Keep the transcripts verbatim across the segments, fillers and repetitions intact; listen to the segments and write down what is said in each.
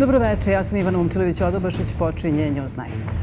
Dobroveče, ja sam Ivana Momčilović-Odobašić, počinje Newsnight.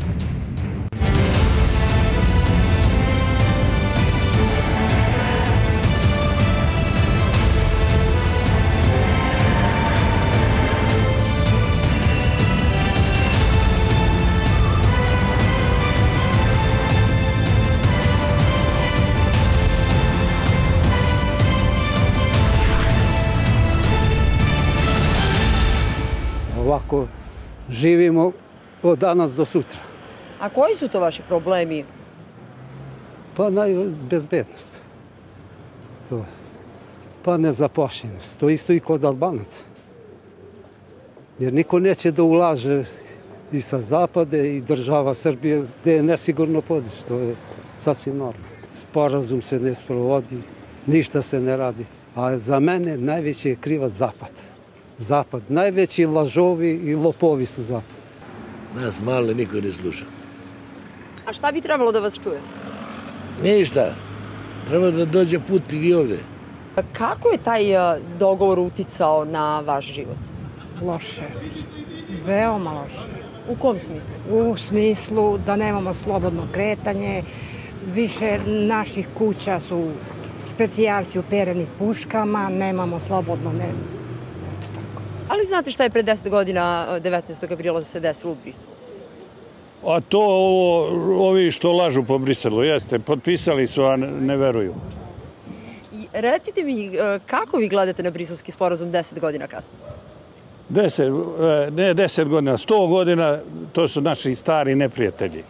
Ovako živimo od danas do sutra. A koji su to vaši problemi? Pa najbezbednost. To. Pa nezapošljenost. To isto i kod Albanaca. Jer niko neće da ulaže i sa zapade i država Srbije gde je nesigurno podiš. To je sasvim normalno. Sporazum se ne sprovodi, ništa se ne radi. A za mene najveći je krivac zapad. Zapad. Najveći lažovi i lopovi su zapad. Nas male niko ne sluša. A šta bi trebalo da vas čuje? Ništa. Treba da dođe put i ovde. Kako je taj dogovor uticao na vaš život? Loše. Veoma loše. U kom smislu? U smislu da nemamo slobodno kretanje. Više naših kuća su specijalci upereni puškama. Nemamo slobodno ne. Ali znate šta je pre deset godina, devetnaestog aprila, se desilo u Briselu? A to ovo, ovi što lažu po Briselu, jeste, potpisali su, a ne veruju. I recite mi, kako vi gledate na briselski sporazum deset godina kasnije? Deset, ne deset godina, sto godina, to su naši stari neprijatelji.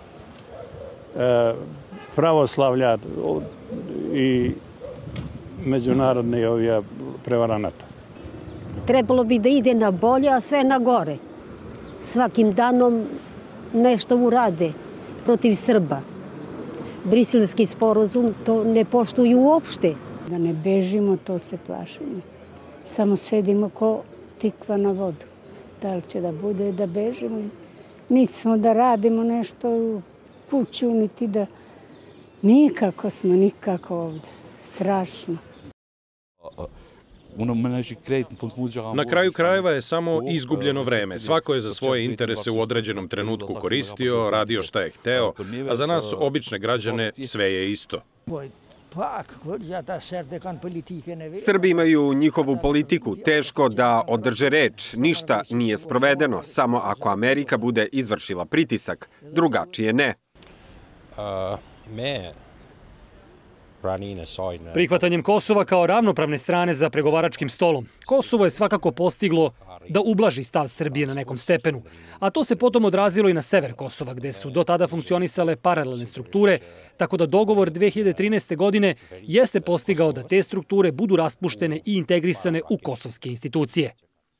Pravoslavlja i međunarodni ovija prevaranata. Trebalo bi da ide na bolje, a sve na gore. Svakim danom nešto urade protiv Srba. Briselski sporazum to ne poštuju uopšte. Da ne bežimo, to se plašimo. Samo sedimo ko tikva na vodu. Da li će da bude da bežimo? Niti smo da radimo nešto u kuću, niti da... Nikako smo, nikako ovde. Strašno. Na kraju krajeva je samo izgubljeno vreme. Svako je za svoje interese u određenom trenutku koristio, radio šta je hteo, a za nas, obične građane, sve je isto. Srbi imaju njihovu politiku. Teško da održe reč. Ništa nije sprovedeno, samo ako Amerika bude izvršila pritisak. Drugačije ne. Prihvatanjem Kosova kao ravnopravne strane za pregovaračkim stolom, Kosovo je svakako postiglo da ublaži stav Srbije na nekom stepenu, a to se potom odrazilo i na sever Kosova, gde su do tada funkcionisale paralelne strukture, tako da dogovor dve hiljade trinaeste. godine jeste postigao da te strukture budu raspuštene i integrisane u kosovske institucije.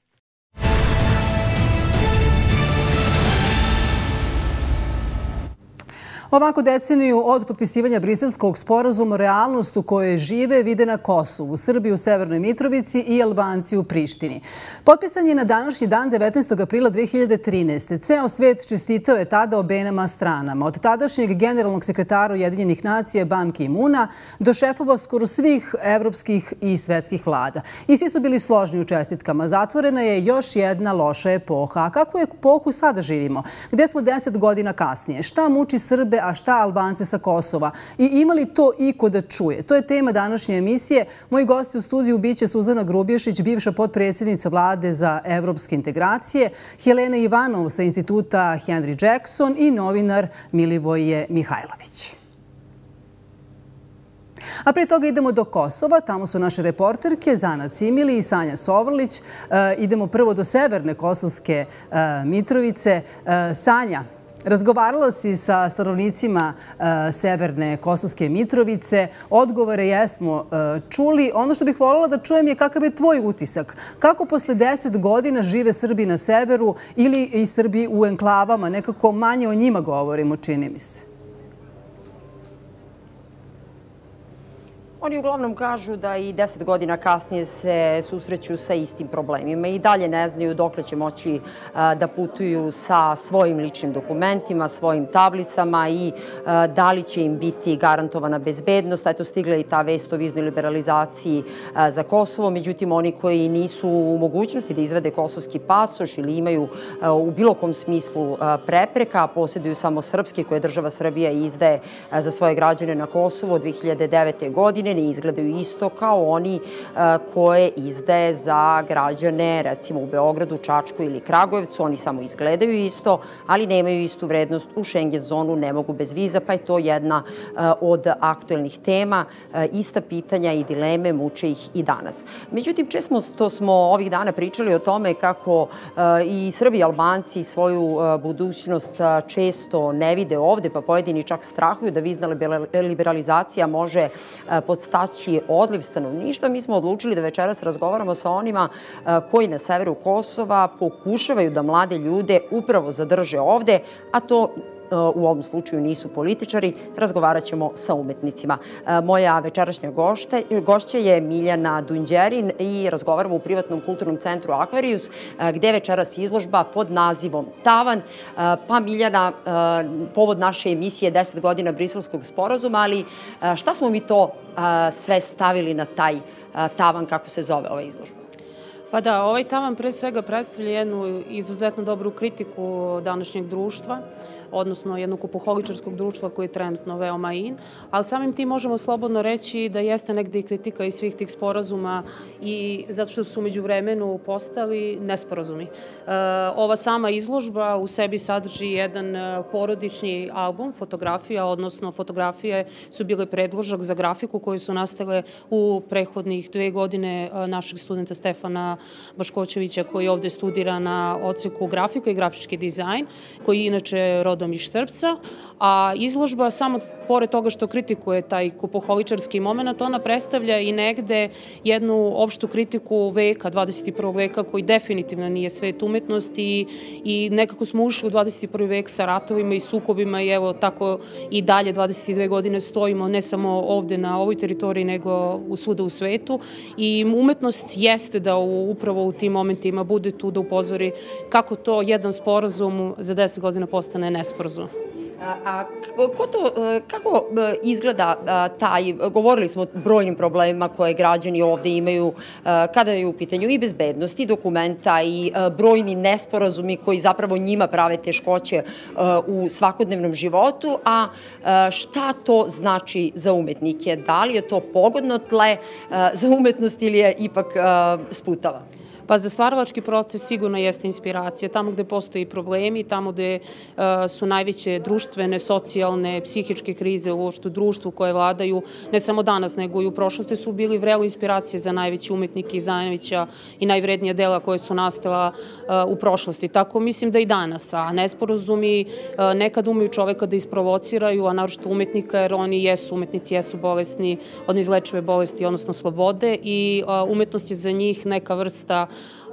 Ovako deceniju od potpisivanja Briselskog sporazuma realnost u kojoj žive vide na Kosovu, Srbi u Severnoj Mitrovici i Albanci u Prištini. Potpisan je na današnji dan devetnaestog aprila dve hiljade trinaeste. Ceo svet čestitao je tada obenama stranama. Od tadašnjeg generalnog sekretara Ujedinjenih nacija Ban Ki-muna do šefova skoro svih evropskih i svetskih vlada. I svi su bili složni u čestitkama. Zatvorena je još jedna loša epoha. A kakvu epohu sada živimo? Gde smo deset godina kasnije? Šta muči Srbe, a šta Albance sa Kosova? I ima li to iko da čuje? To je tema današnje emisije. Moji gosti u studiju biće Suzana Grubješić, bivša potpredsjednica vlade za evropske integracije, Helena Ivanov sa instituta Henry Jackson i novinar Milivoje Mihajlović. A pre toga idemo do Kosova. Tamo su naše reporterke Zana Cimili i Sanja Sovrlić. Idemo prvo do severne Kosovske Mitrovice. Sanja, razgovarala si sa stanovnicima severne Kosovske Mitrovice. Odgovore jesmo čuli. Ono što bih voljela da čujem je kakav je tvoj utisak. Kako posle deset godina žive Srbi na severu ili i Srbi u enklavama? Nekako manje o njima govorimo, čini mi se. Oni uglavnom kažu da i deset godina kasnije se susreću sa istim problemima i dalje ne znaju dokle će moći da putuju sa svojim ličnim dokumentima, svojim tablicama i da li će im biti garantovana bezbednost. Eto, stigla je i ta vest o viznoj liberalizaciji za Kosovo. Međutim, oni koji nisu u mogućnosti da izvede kosovski pasoš ili imaju u bilo kom smislu prepreka, posjeduju samo srpski koje država Srbija izdaje za svoje građane na Kosovo od dve hiljade devete. godine, ne izgledaju isto kao oni koje izdaje za građane recimo u Beogradu, Čačku ili Kragujevcu. Oni samo izgledaju isto, ali nemaju istu vrednost u Schengen zonu, ne mogu bez viza, pa je to jedna od aktuelnih tema. Ista pitanja i dileme muče ih i danas. Međutim, često smo ovih dana pričali o tome kako i Srbi i Albanci svoju budućnost često ne vide ovde, pa pojedini čak strahuju da vizna liberalizacija može podstaći odliv stanovništva. Mi smo odlučili da večeras razgovaramo sa onima koji na severu Kosova pokušavaju da mlade ljude upravo zadrže ovde, a to u ovom slučaju nisu političari, razgovarat ćemo sa umetnicima. Moja večerašnja gošća je Miljana Dunđerin i razgovaramo u privatnom kulturnom centru Akvarijus, gde je večeras izložba pod nazivom Tavan. Pa Miljana, povod naše emisije deset godina Briselskog sporazuma, ali šta smo mi to sve stavili na taj tavan, kako se zove ova izložba? Pa da, ovaj tavan pre svega predstavlja jednu izuzetno dobru kritiku današnjeg društva, odnosno jednog kupoholičarskog društva koji je trenutno veoma in, ali samim tim možemo slobodno reći da jeste negde i kritika iz svih tih sporazuma i zato što su umeđu vremenu postali nesporazumi. Ova sama izložba u sebi sadrži jedan porodični album fotografija, odnosno fotografije su bile predložak za grafiku koje su nastale u prethodnih dve godine našeg studenta Stefana Baškoćevića koji ovde studira na odseku grafika i grafički dizajn, koji je inače rodom iz Štrpca, a izložba samo pored toga što kritikuje taj kupoholičarski moment, ona predstavlja i negde jednu opštu kritiku veka, dvadeset i prvog veka, koji definitivno nije svet umetnosti i nekako smo ušli u dvadeset i prvi vek sa ratovima i sukobima i evo tako i dalje dvadeset dve godine stojimo ne samo ovde na ovoj teritoriji nego svuda u svetu i umetnost jeste da upravo u tim momentima bude tu da upozori kako to jedan sporazum za deset godina postane nesporazum. A kako izgleda taj, govorili smo o brojnim problemima koje građani ovde imaju kada je u pitanju i bezbednost i dokumenta i brojni nesporazumi koji zapravo njima prave teškoće u svakodnevnom životu, a šta to znači za umetnike? Da li je to pogodno tle za umetnost ili je ipak sputava? Pa za stvaralački proces sigurno jeste inspiracija. Tamo gde postoji problemi, tamo gde su najveće društvene, socijalne, psihičke krize u društvu koje vladaju, ne samo danas, nego i u prošlosti su bili vrelo inspiracije za najveći umetnike i za najveća i najvrednija dela koje su nastala u prošlosti. Tako mislim da i danas, a nesporazumi nekad umeju čoveka da isprovociraju, a naročito umetnika, jer oni jesu, umetnici jesu bolesni od neizlečive bolesti, odnosno slobode i umetnost je za njih neka vrsta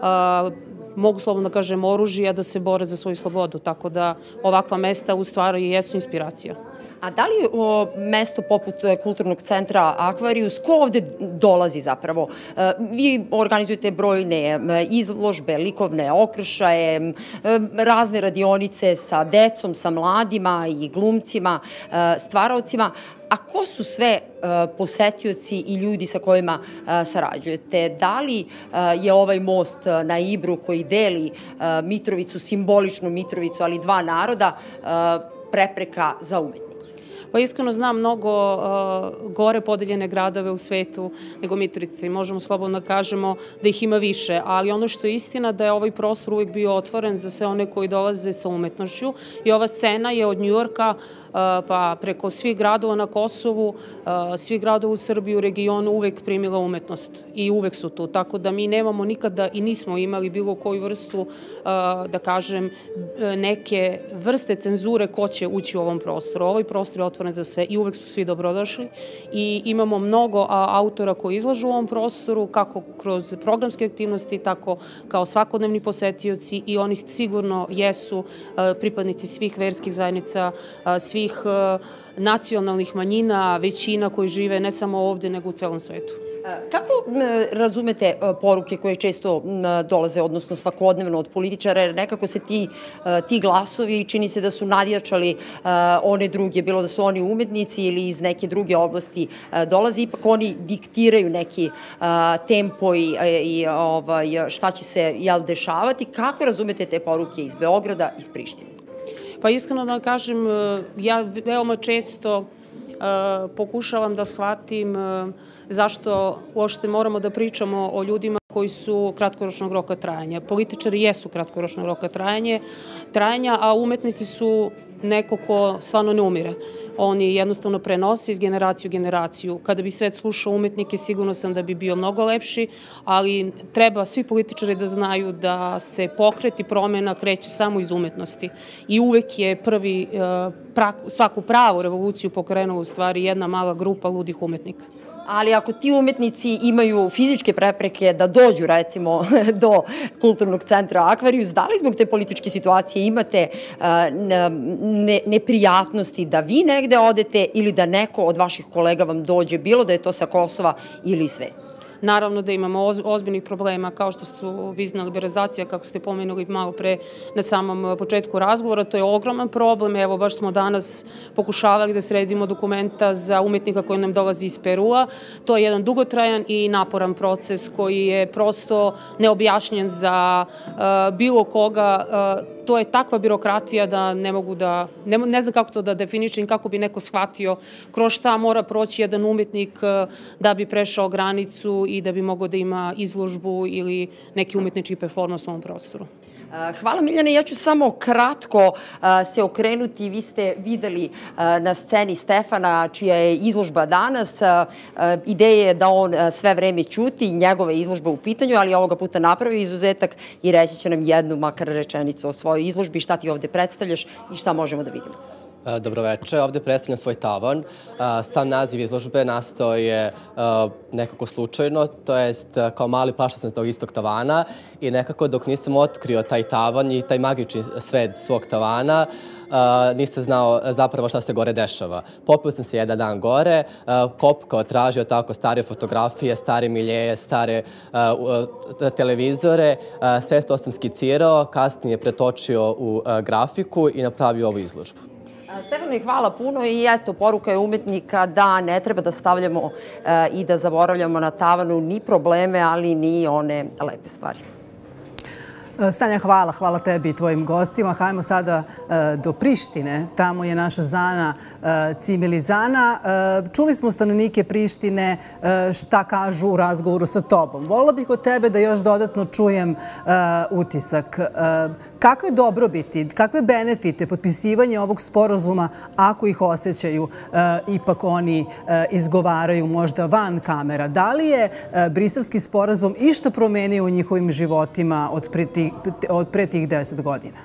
mogu slobodno da kažem oružija da se bore za svoju slobodu, tako da ovakva mesta u stvari jesu inspiracija. A da li mesto poput kulturnog centra Akvarijus, ko ovde dolazi zapravo? Vi organizujete brojne izložbe, likovne okršaje, razne radionice sa decom, sa mladima i glumcima, stvaraocima. A ko su sve posetioci i ljudi sa kojima sarađujete? Da li je ovaj most na Ibru koji deli Mitrovicu, simboličnu Mitrovicu, ali dva naroda, prepreka za umetnike? Pa iskreno znam mnogo gore podeljene gradove u svetu nego Mitrovica i možemo slobodno kažemo da ih ima više, ali ono što je istina da je ovaj prostor uvijek bio otvoren za sve one koji dolaze sa umetnošću i ova scena je od Njujorka pa preko svih gradova na Kosovu, svih gradova u Srbiji, u regionu uvek primila umetnost i uvek su tu, tako da mi nemamo nikada i nismo imali bilo koju vrstu, da kažem, neke vrste cenzure ko će ući u ovom prostoru. Ovaj prostor je otvoren za sve i uvek su svi dobrodošli i imamo mnogo autora koji izlažu u ovom prostoru, kako kroz programske aktivnosti, tako kao svakodnevni posetioci i oni sigurno jesu pripadnici svih verskih zajednica, svih nacionalnih manjina, većina koji žive ne samo ovde, nego u celom svetu. Kako razumete poruke koje često dolaze, odnosno svakodnevno od političara, jer nekako se ti, ti glasovi čini se da su nadjačali one druge, bilo da su oni umetnici ili iz neke druge oblasti dolaze, ipak oni diktiraju neki tempo i, i ovaj, šta će se jel, dešavati. Kako razumete te poruke iz Beograda, iz Prištine? Pa iskreno da kažem, ja veoma često pokušavam da shvatim zašto uopšte moramo da pričamo o ljudima koji su kratkoročnog roka trajanja. Političari jesu kratkoročnog roka trajanja, a umetnici su neko ko stvarno ne umire. Oni jednostavno prenose iz generacije u generaciju. Kada bi svet slušao umetnike, sigurno sam da bi bio mnogo lepši, ali treba svi političari da znaju da se pokret i promena kreće samo iz umetnosti. I uvek je prvi, svaku pravu revoluciju pokrenula u stvari jedna mala grupa ludih umetnika. Ali ako ti umetnici imaju fizičke prepreke da dođu, recimo, do kulturnog centra Akvarijus, da li zbog te političke situacije imate neprijatnosti da vi negde odete ili da neko od vaših kolega vam dođe, bilo da je to sa Kosova ili sve? Naravno da imamo ozbiljnih problema kao što su vizna liberalizacija, kako ste pomenuli malo pre na samom početku razgovora. To je ogroman problem. Evo, baš smo danas pokušavali da sredimo dokumenta za umetnika koji nam dolazi iz Perua. To je jedan dugotrajan i naporan proces koji je prosto neobjašnjen za bilo koga. To je takva birokratija da ne mogu da, ne, ne znam kako to da definišem, kako bi neko shvatio kroz šta mora proći jedan umetnik da bi prešao granicu i da bi mogao da ima izložbu ili neki umetnički performans u ovom prostoru. Hvala Miljane, ja ću samo kratko se okrenuti. Vi ste videli na sceni Stefana, čija je izložba danas. Ideja je da on sve vreme ćuti, njegova izložba u pitanju, ali ovoga puta napravio izuzetak i reći će nam jednu makar rečenicu o svojoj izložbi, šta ti ovde predstavljaš i šta možemo da vidimo. Dobroveče, ovde predstavljam svoj tavan. Sam naziv izložbe nastao je nekako slučajno, to jest kao mali pašta sam tog istog tavana i nekako dok nisam otkrio taj tavan i taj magični svet svog tavana, nisam znao zapravo šta se gore dešava. Popio sam se jedan dan gore, kopkao, tražio tako stare fotografije, stare miljeje, stare televizore, sve to sam skicirao, kasnije pretočio u grafiku i napravio ovu izložbu. Stefano, hvala puno i eto, poruka je umetnika da ne treba da stavljamo i da zaboravljamo na tavanu ni probleme, ali ni one lepe stvari. Sanja, hvala. Hvala tebi i tvojim gostima. Hajmo sada do Prištine. Tamo je naša Zana Cimilizana. Čuli smo stanovnike Prištine šta kažu u razgovoru sa tobom. Volila bih od tebe da još dodatno čujem utisak. Kakve dobrobiti, kakve benefite potpisivanje ovog sporazuma, ako ih osjećaju, ipak oni izgovaraju možda van kamera? Da li je Briselski sporazum išta promenio u njihovim životima od priti od pre tih deset godina?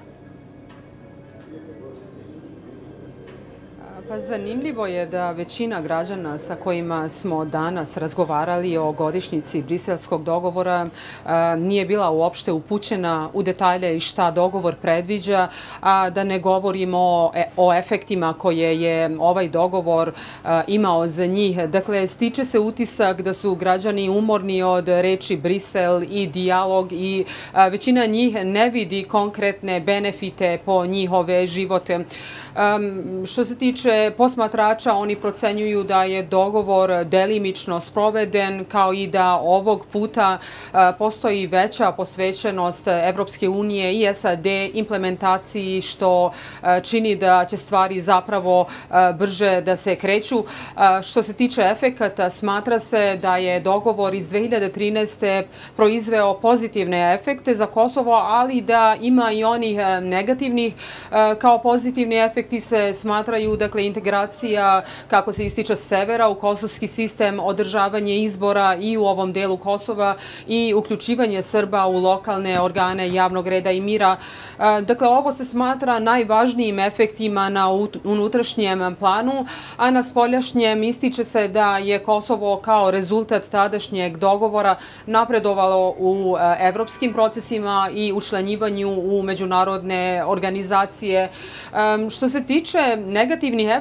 Pa zanimljivo je da većina građana sa kojima smo danas razgovarali o godišnjici Briselskog dogovora nije bila uopšte upućena u detalje i šta dogovor predviđa, a da ne govorimo o efektima koje je ovaj dogovor imao za njih. Dakle, stiče se utisak da su građani umorni od reči Brisel i dijalog i većina njih ne vidi konkretne benefite po njihove živote. Što se tiče posmatrača, oni procenjuju da je dogovor delimično sproveden, kao i da ovog puta postoji veća posvećenost Evropske unije i S A D implementaciji, što čini da će stvari zapravo brže da se kreću. Što se tiče efekata, smatra se da je dogovor iz dve hiljade trinaeste. proizveo pozitivne efekte za Kosovo, ali da ima i onih negativnih. Kao pozitivni efekti se smatraju, dakle, integracija, kako se ističe, severa u kosovski sistem, održavanje izbora i u ovom delu Kosova i uključivanje Srba u lokalne organe javnog reda i mira. Dakle, ovo se smatra najvažnijim efektima na unutrašnjem planu, a na spoljašnjem ističe se da je Kosovo kao rezultat tadašnjeg dogovora napredovalo u evropskim procesima i učlanjivanju u međunarodne organizacije. Što se tiče negativnih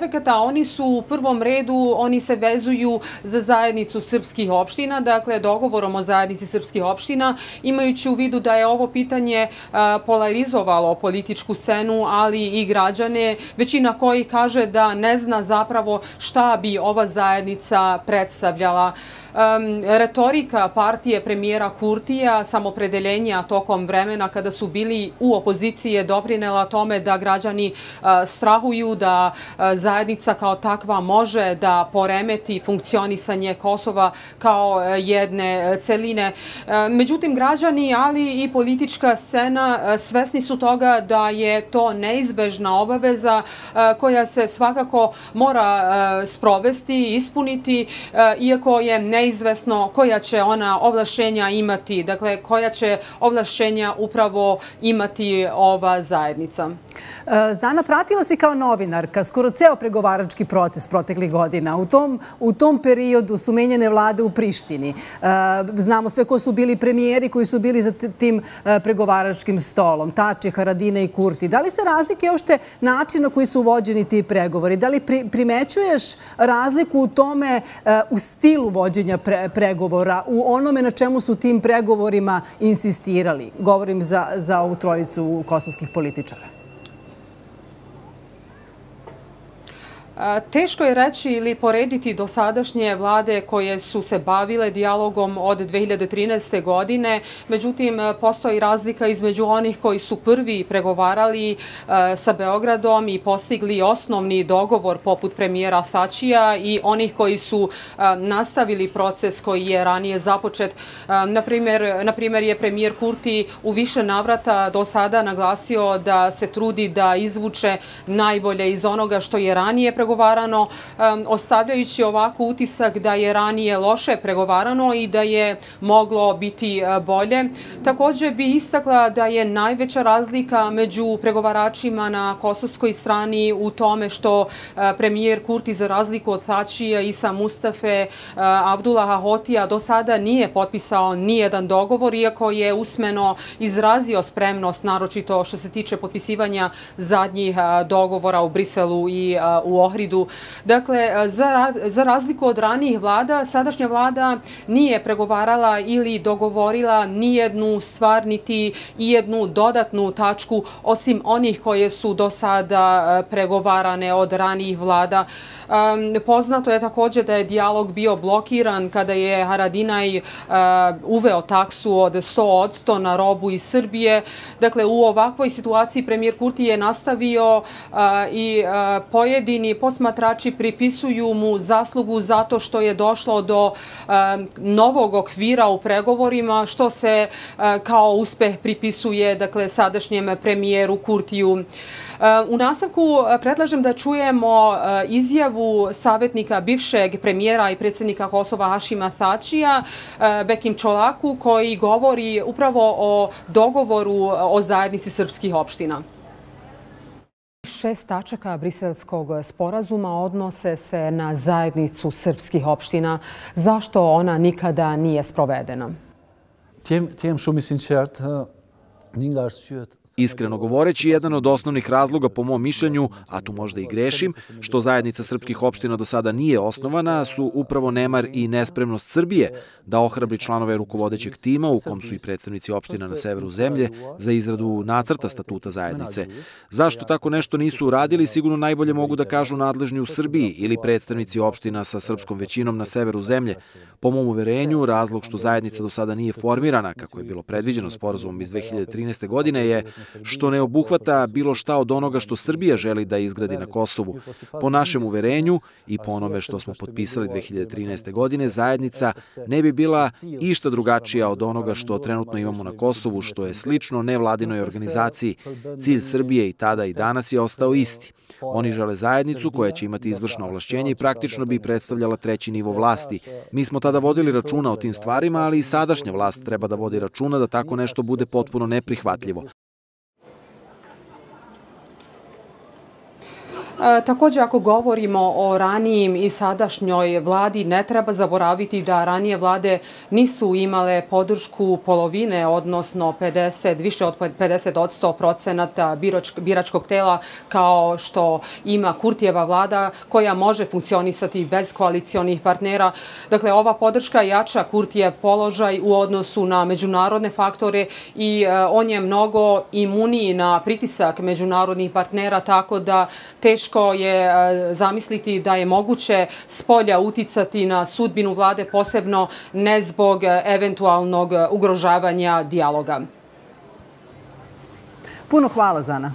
efekata, oni su u prvom redu, oni se vezuju za zajednicu srpskih opština, dakle dogovorom o zajednici srpskih opština, imajući u vidu da je ovo pitanje polarizovalo političku scenu, ali i građane, većina koji kaže da ne zna zapravo šta bi ova zajednica predstavljala. Retorika partije premijera Kurtija, samopredeljenja tokom vremena kada su bili u opoziciji je doprinela tome da građani strahuju da zajednica kao takva može da poremeti funkcionisanje Kosova kao jedne celine. Međutim, građani, ali i politička scena svesni su toga da je to neizbežna obaveza koja se svakako mora sprovesti, ispuniti, iako je neizvesno koja će ona ovlašćenja imati, dakle koja će ovlašćenja upravo imati ova zajednica. Zana, pratila si kao novinarka skoro ceo pregovarački proces proteklih godina. U tom, u tom periodu su menjene vlade u Prištini. Znamo sve ko su bili premijeri koji su bili za tim pregovaračkim stolom. Tači, Haradinaj i Kurti. Da li se razlike ošte načina koji su vođeni ti pregovori? Da li primećuješ razliku u tome, u stilu vođenja pregovora, u onome na čemu su tim pregovorima insistirali? Govorim za, za ovu trojicu kosovskih političara. Teško je reći ili porediti dosadašnje vlade koje su se bavile dijalogom od dve hiljade trinaeste. godine. Međutim, postoji razlika između onih koji su prvi pregovarali sa Beogradom i postigli osnovni dogovor poput premijera Thaçija i onih koji su nastavili proces koji je ranije započet. Na primjer je premijer Kurti u više navrata do sada naglasio da se trudi da izvuče najbolje iz onoga što je ranije pregovarano, ostavljajući ovako utisak da je ranije loše pregovarano i da je moglo biti bolje. Također bi istakla da je najveća razlika među pregovaračima na kosovskoj strani u tome što premijer Kurti, za razliku od Thaçija, Isa Mustafe, Abdullaha Hotija, do sada nije potpisao nijedan dogovor, iako je usmeno izrazio spremnost, naročito što se tiče potpisivanja zadnjih dogovora u Briselu i u Ohridu. Dakle, za razliku od ranijih vlada, sadašnja vlada nije pregovarala ili dogovorila nijednu stvar, niti i jednu dodatnu tačku, osim onih koje su do sada pregovarane od ranijih vlada. Poznato je također da je dijalog bio blokiran kada je Haradinaj uveo taksu od sto posto na robu iz Srbije. Dakle, u ovakvoj situaciji premijer Kurti je nastavio i pojedini posmatrači pripisuju mu zaslugu zato što je došlo do novog okvira u pregovorima, što se kao uspeh pripisuje, dakle, sadašnjem premijeru Kurtiju. U nastavku predlažem da čujemo izjavu savjetnika bivšeg premijera i predsjednika Kosova Hašima Thaçija, Bekim Čolaku, koji govori upravo o dogovoru o zajednici srpskih opština. Šest tačaka briselskog sporazuma odnose se na zajednicu srpskih opština. Zašto ona nikada nije sprovedena? Iskreno govoreći, jedan od osnovnih razloga po mom mišljenju, a tu možda i grešim, što zajednica srpskih opština do sada nije osnovana, su upravo nemar i nespremnost Srbije da ohrabri članove rukovodećeg tima, u kom su i predstavnici opština na severu zemlje, za izradu nacrta statuta zajednice. Zašto tako nešto nisu uradili, sigurno najbolje mogu da kažu nadležni u Srbiji ili predstavnici opština sa srpskom većinom na severu zemlje. Po mom uverenju, razlog što zajednica do sada nije formirana, kako je bilo predviđeno sporazumom iz dve hiljade trinaeste. godine, je što ne obuhvata bilo šta od onoga što Srbija želi da izgradi na Kosovu. Po našem uverenju i po onome što smo potpisali dve hiljade trinaeste. godine, zajednica ne bi bila išta drugačija od onoga što trenutno imamo na Kosovu, što je slično nevladinoj organizaciji. Cilj Srbije i tada i danas je ostao isti. Oni žele zajednicu koja će imati izvršno ovlašćenje i praktično bi predstavljala treći nivo vlasti. Mi smo tada vodili računa o tim stvarima, ali i sadašnja vlast treba da vodi računa da tako nešto bude potpuno neprihvatljivo. Također, ako govorimo o ranijim i sadašnjoj vladi, ne treba zaboraviti da ranije vlade nisu imale podršku polovine, odnosno pedeset, više od pedeset od sto procenata biračkog tela, kao što ima Kurtijeva vlada, koja može funkcionisati bez koalicionih partnera. Dakle, ova podrška jača Kurtijev položaj u odnosu na međunarodne faktore i on je mnogo imuniji na pritisak međunarodnih partnera, tako da teško je zamisliti da je moguće spolja uticati na sudbinu vlade, posebno ne zbog eventualnog ugrožavanja dijaloga. Puno hvala, Zana.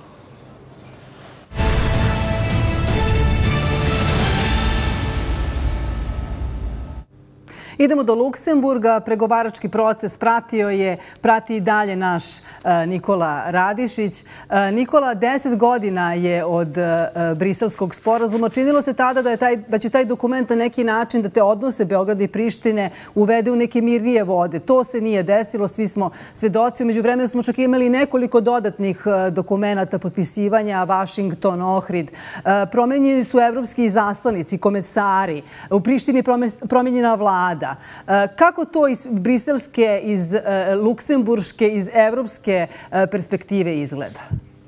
Idemo do Luksemburga. Pregovarački proces pratio je, prati i dalje naš Nikola Radišić. Nikola, deset godina je od Briselskog sporazuma. Činilo se tada da, je taj, da će taj dokument na neki način da te odnose Beograda i Prištine uvede u neke mirnije vode. To se nije desilo, svi smo svedoci. Umeđu vremenu smo čak imali nekoliko dodatnih dokumenata potpisivanja, Vašington, Ohrid. Promenjeni su evropski izaslanici, komesari. U Prištini promenjena vlada. Kako to iz briselske, iz luksemburške, iz evropske perspektive izgleda?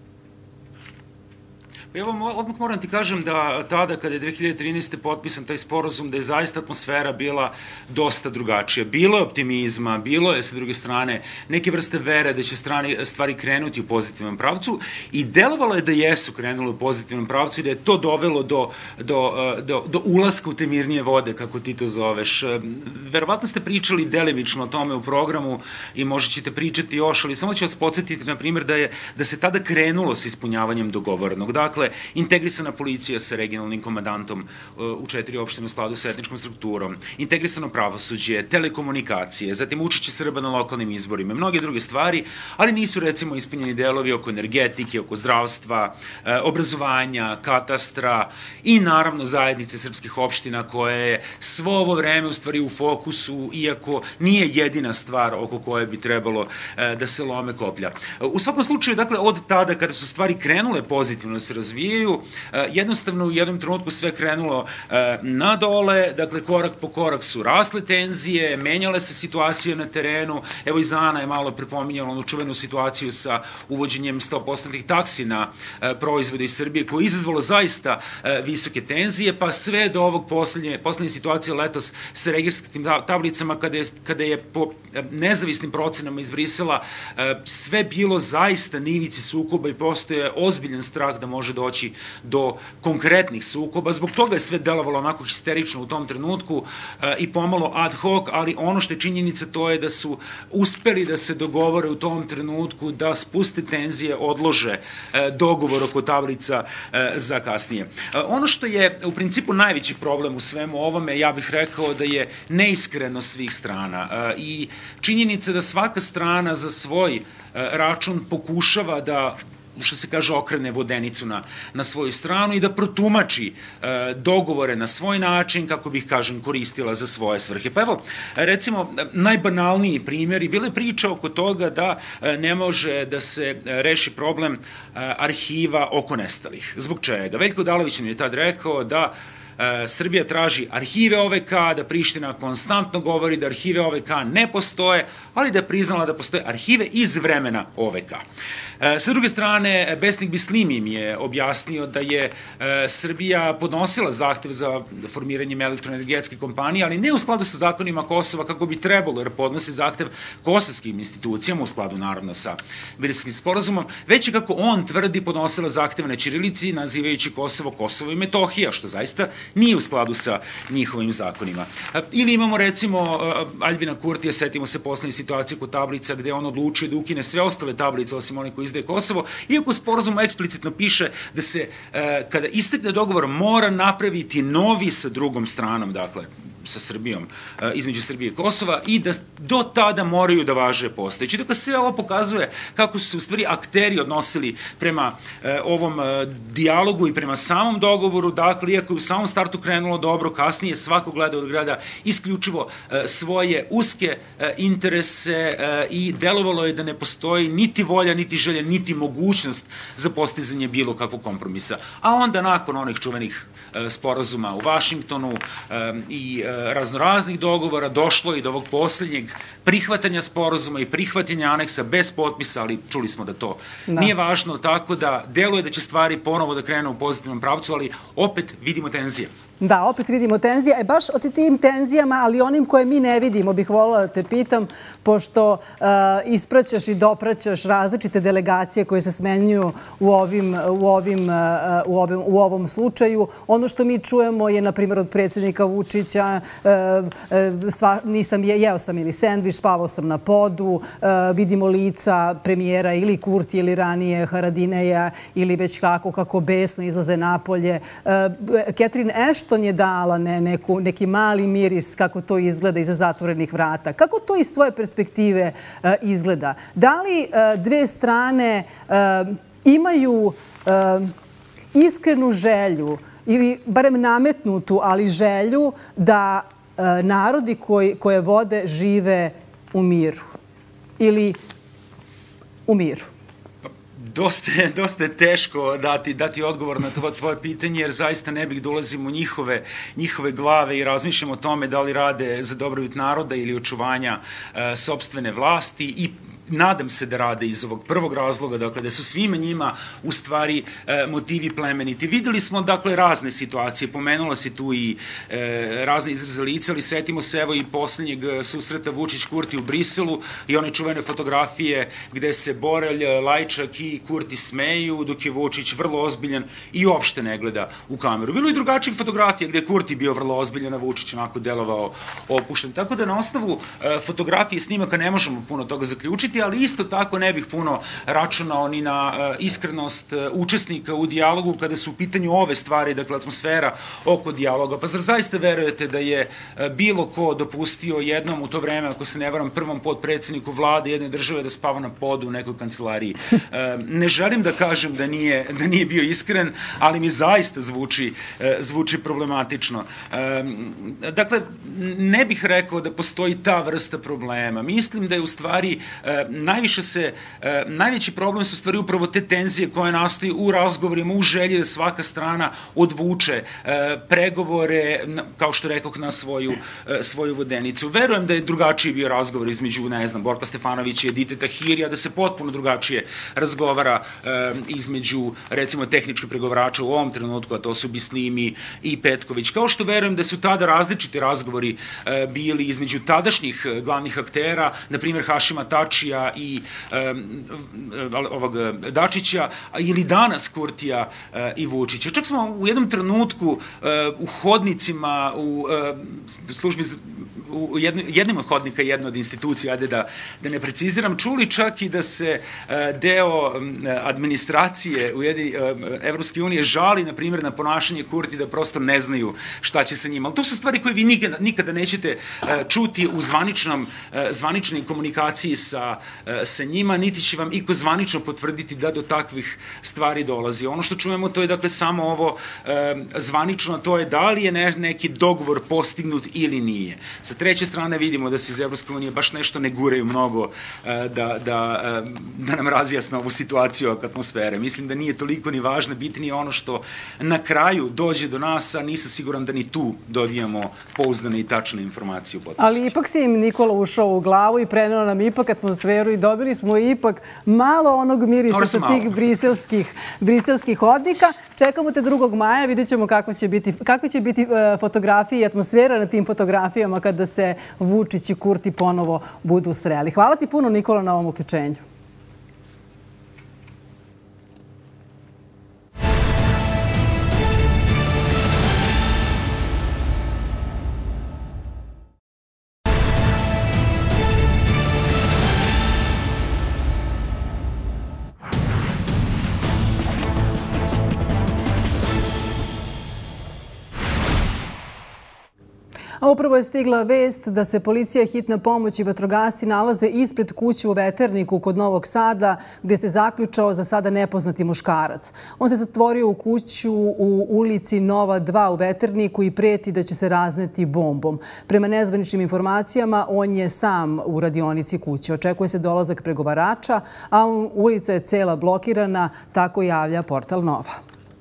Evo, odmah moram ti kažem da tada, kada je dve hiljade trinaeste. potpisan taj sporazum, da je zaista atmosfera bila dosta drugačija. Bilo je optimizma, bilo je, sa druge strane, neke vrste vere da će stvari krenuti u pozitivnom pravcu i delovalo je da jesu krenule u pozitivnom pravcu i da je to dovelo do, do, do, do ulaska u te mirnije vode, kako ti to zoveš. Verovatno ste pričali delimično o tome u programu i možda ćete pričati još, ali samo ću vas podsjetiti, na primjer, da, je, da se tada krenulo sa ispunjavanjem dogovorenog. Dakle, integrisana policija sa regionalnim komandantom u četiri opštine u skladu sa etničkom strukturom, integrisano pravosuđe, telekomunikacije, zatim učešće Srba na lokalnim izborima, mnoge druge stvari, ali nisu recimo ispunjeni delovi oko energetike, oko zdravstva, obrazovanja, katastra i naravno zajednice srpskih opština koja je svo ovo vreme u stvari u fokusu, iako nije jedina stvar oko koje bi trebalo da se lome koplja. U svakom slučaju, dakle, od tada kada su stvari krenule pozitivno da se razvijaju, jednostavno u jednom trenutku sve krenulo na dole, dakle korak po korak su rasle tenzije, menjale se situacije na terenu, evo i Zana je malo prepominjala onu čuvenu situaciju sa uvođenjem sto posto taksi na proizvode iz Srbije, koje je izazvalo zaista visoke tenzije, pa sve do ovog poslednje, poslednje situacije letos sa registarskim tablicama, kada je, kada je po nezavisnim procenama iz Brisela sve bilo zaista na ivici sukoba i postoje ozbiljan strah da može doći do konkretnih sukoba. Zbog toga je sve delovalo onako histerično u tom trenutku i pomalo ad hoc, ali ono što je činjenica to je da su uspeli da se dogovore u tom trenutku da spuste tenzije, odlože dogovor oko tablica za kasnije. Ono što je u principu najveći problem u svemu ovome, ja bih rekao da je neiskreno svih strana i činjenica da svaka strana za svoj račun pokušava da, što se kaže, okrene vodenicu na, na svoju stranu i da protumači e, dogovore na svoj način, kako bih, kažem, koristila za svoje svrhe. Pa evo, recimo, najbanalniji primjer i bile priče oko toga da e, ne može da se reši problem e, arhiva oko nestalih. Zbog čega? Veljko Odalović nam je tad rekao da Srbija traži arhive O V K, da Priština konstantno govori da arhive O V K ne postoje, ali da je priznala da postoje arhive iz vremena O V K. Sa druge strane, Besnik Bislimi im je objasnio da je Srbija podnosila zahtev za formiranjem elektroenergetske kompanije, ali ne u skladu sa zakonima Kosova kako bi trebalo, jer podnosi zahtev kosovskim institucijama, u skladu naravno sa Briselskim sporazumom, već i, kako on tvrdi, podnosila zahtev na ćirilici, nazivajući Kosovo Kosovo i Metohija, što zaista nije u skladu sa njihovim zakonima. Ili imamo, recimo, Aljbina Kurtija, setimo se poslednje situacije kod tablica, gde on odlučio da ukine sve ostale tablice, osim one koje izdaje Kosovo, iako sporazum eksplicitno piše da se, kada istekne dogovor, mora napraviti novi sa drugom stranom, dakle, sa Srbijom, između Srbije i Kosova, i da do tada moraju da važe postojeći. Dakle, sve ovo pokazuje kako su se u stvari akteri odnosili prema ovom dijalogu i prema samom dogovoru. Dakle, iako je u samom startu krenulo dobro, kasnije svako gleda od grada isključivo svoje uske interese i delovalo je da ne postoji niti volja, niti želja, niti mogućnost za postizanje bilo kakvog kompromisa. A onda nakon onih čuvenih sporazuma u Vašingtonu i raznoraznih dogovora došlo i do ovog posljednjeg prihvatanja sporazuma i prihvatanja aneksa bez potpisa, ali čuli smo da to nije važno, tako da deluje da će stvari ponovo da krenu u pozitivnom pravcu, ali opet vidimo tenzije. Da, opet vidimo tenzije. E, baš o tim tenzijama, ali onim koje mi ne vidimo, bih voljela da te pitam, pošto ispraćaš i dopraćaš različite delegacije koje se smenjuju u ovom slučaju. Ono što mi čujemo je, na primjer, od predsjednika Vučića, nisam jeo sam ili sendvič, spavao sam na podu, vidimo lica premijera ili Kurti ili ranije Haradineja ili već kako, kako besno izlaze napolje. Catherine Ashton je dala neki mali miris kako to izgleda iza zatvorenih vrata. Kako to iz tvoje perspektive izgleda? Da li dve strane imaju iskrenu želju ili barem nametnutu, ali želju da narodi koje vode žive u miru ili u miru? Dosta je teško dati odgovor na tvoje pitanje, jer zaista ne bih da ulazim u njihove glave i razmišljam o tome da li rade za dobrobit naroda ili očuvanja sopstvene vlasti, i nadam se da rade iz ovog prvog razloga, dakle da su svima njima u stvari motivi plemeniti. Videli smo dakle razne situacije, pomenula si tu i razne izraze lica, ali setimo se evo i posljednjeg susreta Vučić-Kurti u Briselu i one čuvene fotografije gde se Borelj, Lajčak i Kurti smeju, dok je Vučić vrlo ozbiljan i uopšte ne gleda u kameru. Bilo je drugačijih fotografija gde je Kurti bio vrlo ozbiljan, a Vučić onako delovao opušten. Tako da na osnovu fotografije i snimaka ne možemo puno toga zaključiti, ali isto tako ne bih puno računao ni na iskrenost učesnika u dijalogu kada su u pitanju ove stvari, dakle atmosfera oko dijaloga. Pa zar zaista verujete da je bilo ko dopustio jednom u to vreme, ako se ne varam, prvom potpredsjedniku vlade jedne države da spava na podu u nekoj kancelariji? Ne želim da kažem da nije bio iskren, ali mi zaista zvuči problematično. Dakle, ne bih rekao da postoji ta vrsta problema. Mislim da je u stvari najviše se, najveći problem su stvari upravo te tenzije koje nastaju u razgovorima, u želji da svaka strana odvuče pregovore, kao što rekoh, na svoju vodenicu. Verujem da je drugačiji bio razgovor između, ne znam, Borka Stefanovića i Edite Tahirija, da se potpuno drugačije razgovara između, recimo, tehničkih pregovarača u ovom trenutku, a to su Bislimi i Petković. Kao što verujem da su tada različiti razgovori bili između tadašnjih glavnih aktera, na primjer Hašima Tačija i ovog Dačića, ili danas Kurtija i Vučića. Čak smo u jednom trenutku u hodnicima, u službi, u jednim od hodnika jedne od institucija, ajde da ne preciziram, čuli čak i da se deo administracije Evropske unije žali, na primjer, na ponašanje Kurti, da prosto ne znaju šta će sa njima. Ali to su stvari koje vi nikada nećete čuti u zvaničnoj komunikaciji sa njima, niti će vam iko zvanično potvrditi da do takvih stvari dolazi. Ono što čujemo, to je dakle samo ovo zvanično, to je da li je neki dogovor postignut ili nije. Sa treće strane vidimo da se iz Evropske unije baš nešto ne guraju mnogo da nam razjasne ovu situaciju oko atmosfere. Mislim da nije toliko ni važno, bitnije ono što na kraju dođe do nas, a nisam siguran da ni tu dobijamo pouzdane i tačne informacije u potpunosti. Ali ipak si im, Nikola, ušao u glavu i preneo nam ipak atmosferu i dobili smo ipak malo onog mirisa sa tih briselskih hodnika. Čekamo te drugog maja, vidjet ćemo kakve će biti fotografije i atmosfera na tim fotografijama kada se Vučić i Kurti ponovo budu sreli. Hvala ti puno, Nikola, na ovom uključenju. A upravo je stigla vest da se policija, hitna pomoć i vatrogasci nalaze ispred kuće u Veterniku kod Novog Sada, gde se zaključao za sada nepoznati muškarac. On se zatvorio u kuću u ulici Nova dva u Veterniku i preti da će se razneti bombom. Prema nezvaničnim informacijama, on je sam u radionici kuće. Očekuje se dolazak pregovarača, a ulica je cela blokirana, tako javlja portal Nova.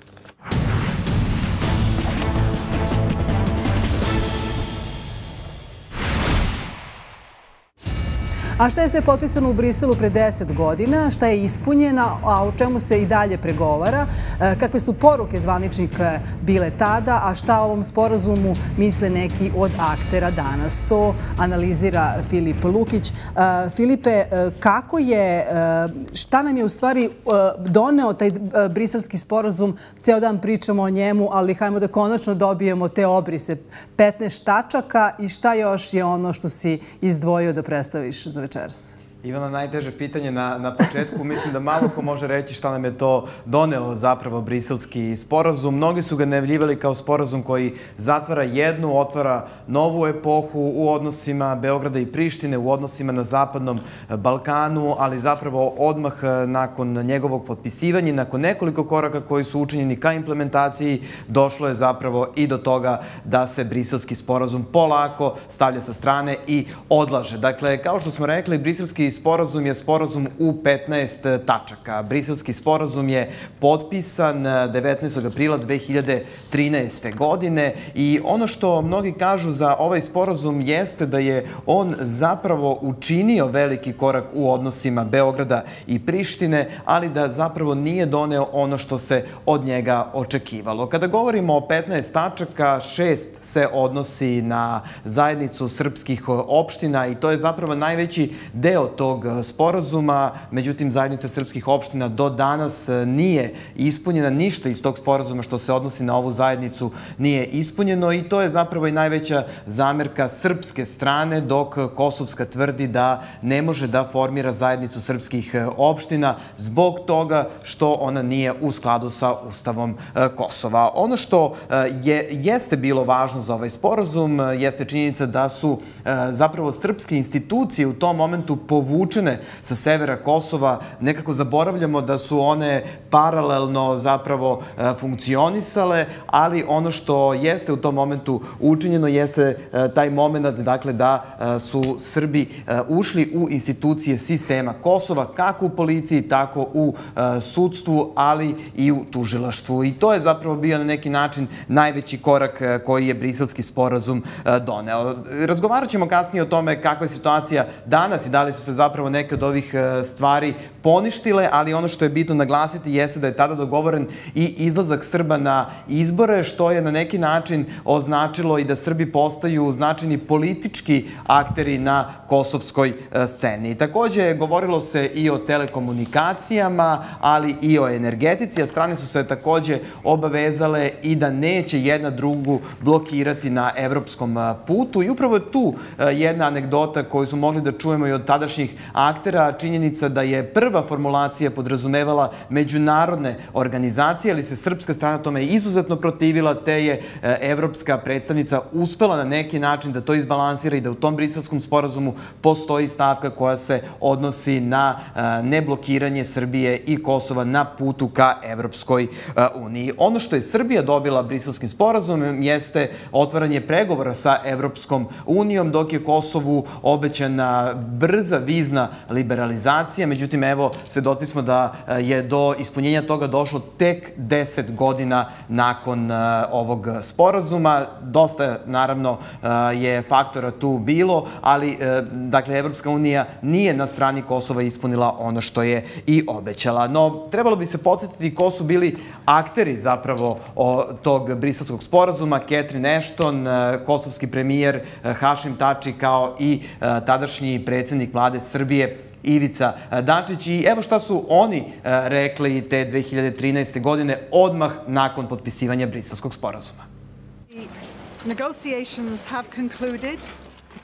A šta je sve potpisano u Briselu pre deset godina, šta je ispunjeno, a o čemu se i dalje pregovara, kakve su poruke zvaničnika bile tada, a šta o ovom sporazumu misle neki od aktera danas. To analizira Filip Lukić. Filipe, kako je, šta nam je u stvari doneo taj briselski sporazum? Ceo dan pričamo o njemu, ali hajmo da konačno dobijemo te obrise. petnaest tačaka i šta još je ono što si izdvojio da predstaviš za večeras? Ivana, najteže pitanje na, na početku. Mislim da malo ko može reći šta nam je to doneo zapravo briselski sporazum. Mnogi su ga najavljivali kao sporazum koji zatvara jednu, otvara novu epohu u odnosima Beograda i Prištine, u odnosima na Zapadnom Balkanu, ali zapravo odmah nakon njegovog potpisivanja i nakon nekoliko koraka koji su učinjeni ka implementaciji, došlo je zapravo i do toga da se briselski sporazum polako stavlja sa strane i odlaže. Dakle, kao što smo rekli, briselski sporazum je sporazum u petnaest tačaka. Briselski sporazum je potpisan devetnaestog aprila dve hiljade trinaeste. godine i ono što mnogi kažu za ovaj sporazum jeste da je on zapravo učinio veliki korak u odnosima Beograda i Prištine, ali da zapravo nije doneo ono što se od njega očekivalo. Kada govorimo o petnaest tačaka, šest se odnosi na zajednicu srpskih opština i to je zapravo najveći deo tog sporazuma. Međutim, zajednica srpskih opština do danas nije ispunjena. Ništa iz tog sporazuma što se odnosi na ovu zajednicu nije ispunjeno i to je zapravo i najveća zamerka srpske strane, dok kosovska tvrdi da ne može da formira zajednicu srpskih opština zbog toga što ona nije u skladu sa Ustavom Kosova. Ono što je, jeste bilo važno za ovaj sporazum jeste činjenica da su zapravo srpske institucije u tom momentu povučene sa severa Kosova. Nekako zaboravljamo da su one paralelno zapravo funkcionisale, ali ono što jeste u tom momentu učinjeno jeste taj moment, dakle, da su Srbi ušli u institucije sistema Kosova, kako u policiji, tako u sudstvu, ali i u tužilaštvu. I to je zapravo bio na neki način najveći korak koji je briselski sporazum doneo. Razgovarat ćemo kasnije o tome kakva je situacija danas i da li su se zapravo neke od ovih stvari poništile, ali ono što je bitno naglasiti jeste da je tada dogovoren i izlazak Srba na izbore, što je na neki način označilo i da Srbi postaju značajni politički akteri na kosovskoj sceni. Takođe, govorilo se i o telekomunikacijama, ali i o energetici, a strane su se takođe obavezale i da neće jedna drugu blokirati na evropskom putu. I upravo je tu jedna anegdota koju smo mogli da čujemo i od tadašnjih aktera, činjenica da je prva formulacija podrazumevala međunarodne organizacije, ali se srpska strana tome izuzetno protivila, te je evropska predstavnica uspela na neki način da to izbalansira i da u tom briselskom sporazumu postoji stavka koja se odnosi na neblokiranje Srbije i Kosova na putu ka Evropskoj uniji. Ono što je Srbija dobila briselskim sporazumom jeste otvaranje pregovora sa Evropskom unijom, dok je Kosovu obećana brza vizna liberalizacija. Međutim, evo, svedoci smo da je do ispunjenja toga došlo tek deset godina nakon ovog sporazuma. Dosta, naravno, je faktora tu bilo, ali, dakle, Evropska unija nije na strani Kosova ispunila ono što je i obećala. No, trebalo bi se podsjetiti ko su bili akteri zapravo tog briselskog sporazuma. Catherine Ashton, kosovski premijer Hašim Tači, kao i tadašnji predsjednik vlade Srbije Ivica Dačić. I evo šta su oni rekli te dve hiljade trinaeste. godine, odmah nakon potpisivanja briselskog sporazuma. Negotiations have concluded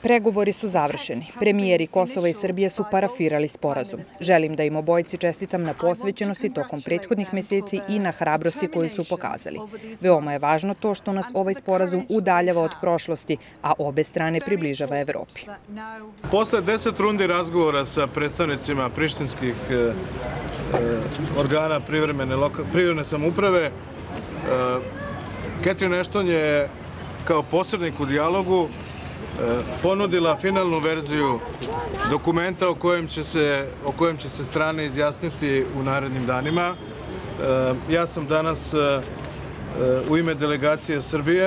Pregovori su završeni. Premijeri Kosova i Srbije su parafirali sporazum. Želim da im obojici čestitam na posvećenosti tokom prethodnih meseci i na hrabrosti koju su pokazali. Veoma je važno to što nas ovaj sporazum udaljava od prošlosti, a obe strane približava Evropi. Posle deset rundi razgovora sa predstavnicima prištinskih organa privremene samouprave, Catherine Ashton je kao posrednik u dijalogu ponudila finalnu verziju dokumenta o kojem će se, o kojem će se strane izjasniti u narednim danima. Ja sam danas u ime delegacije Srbije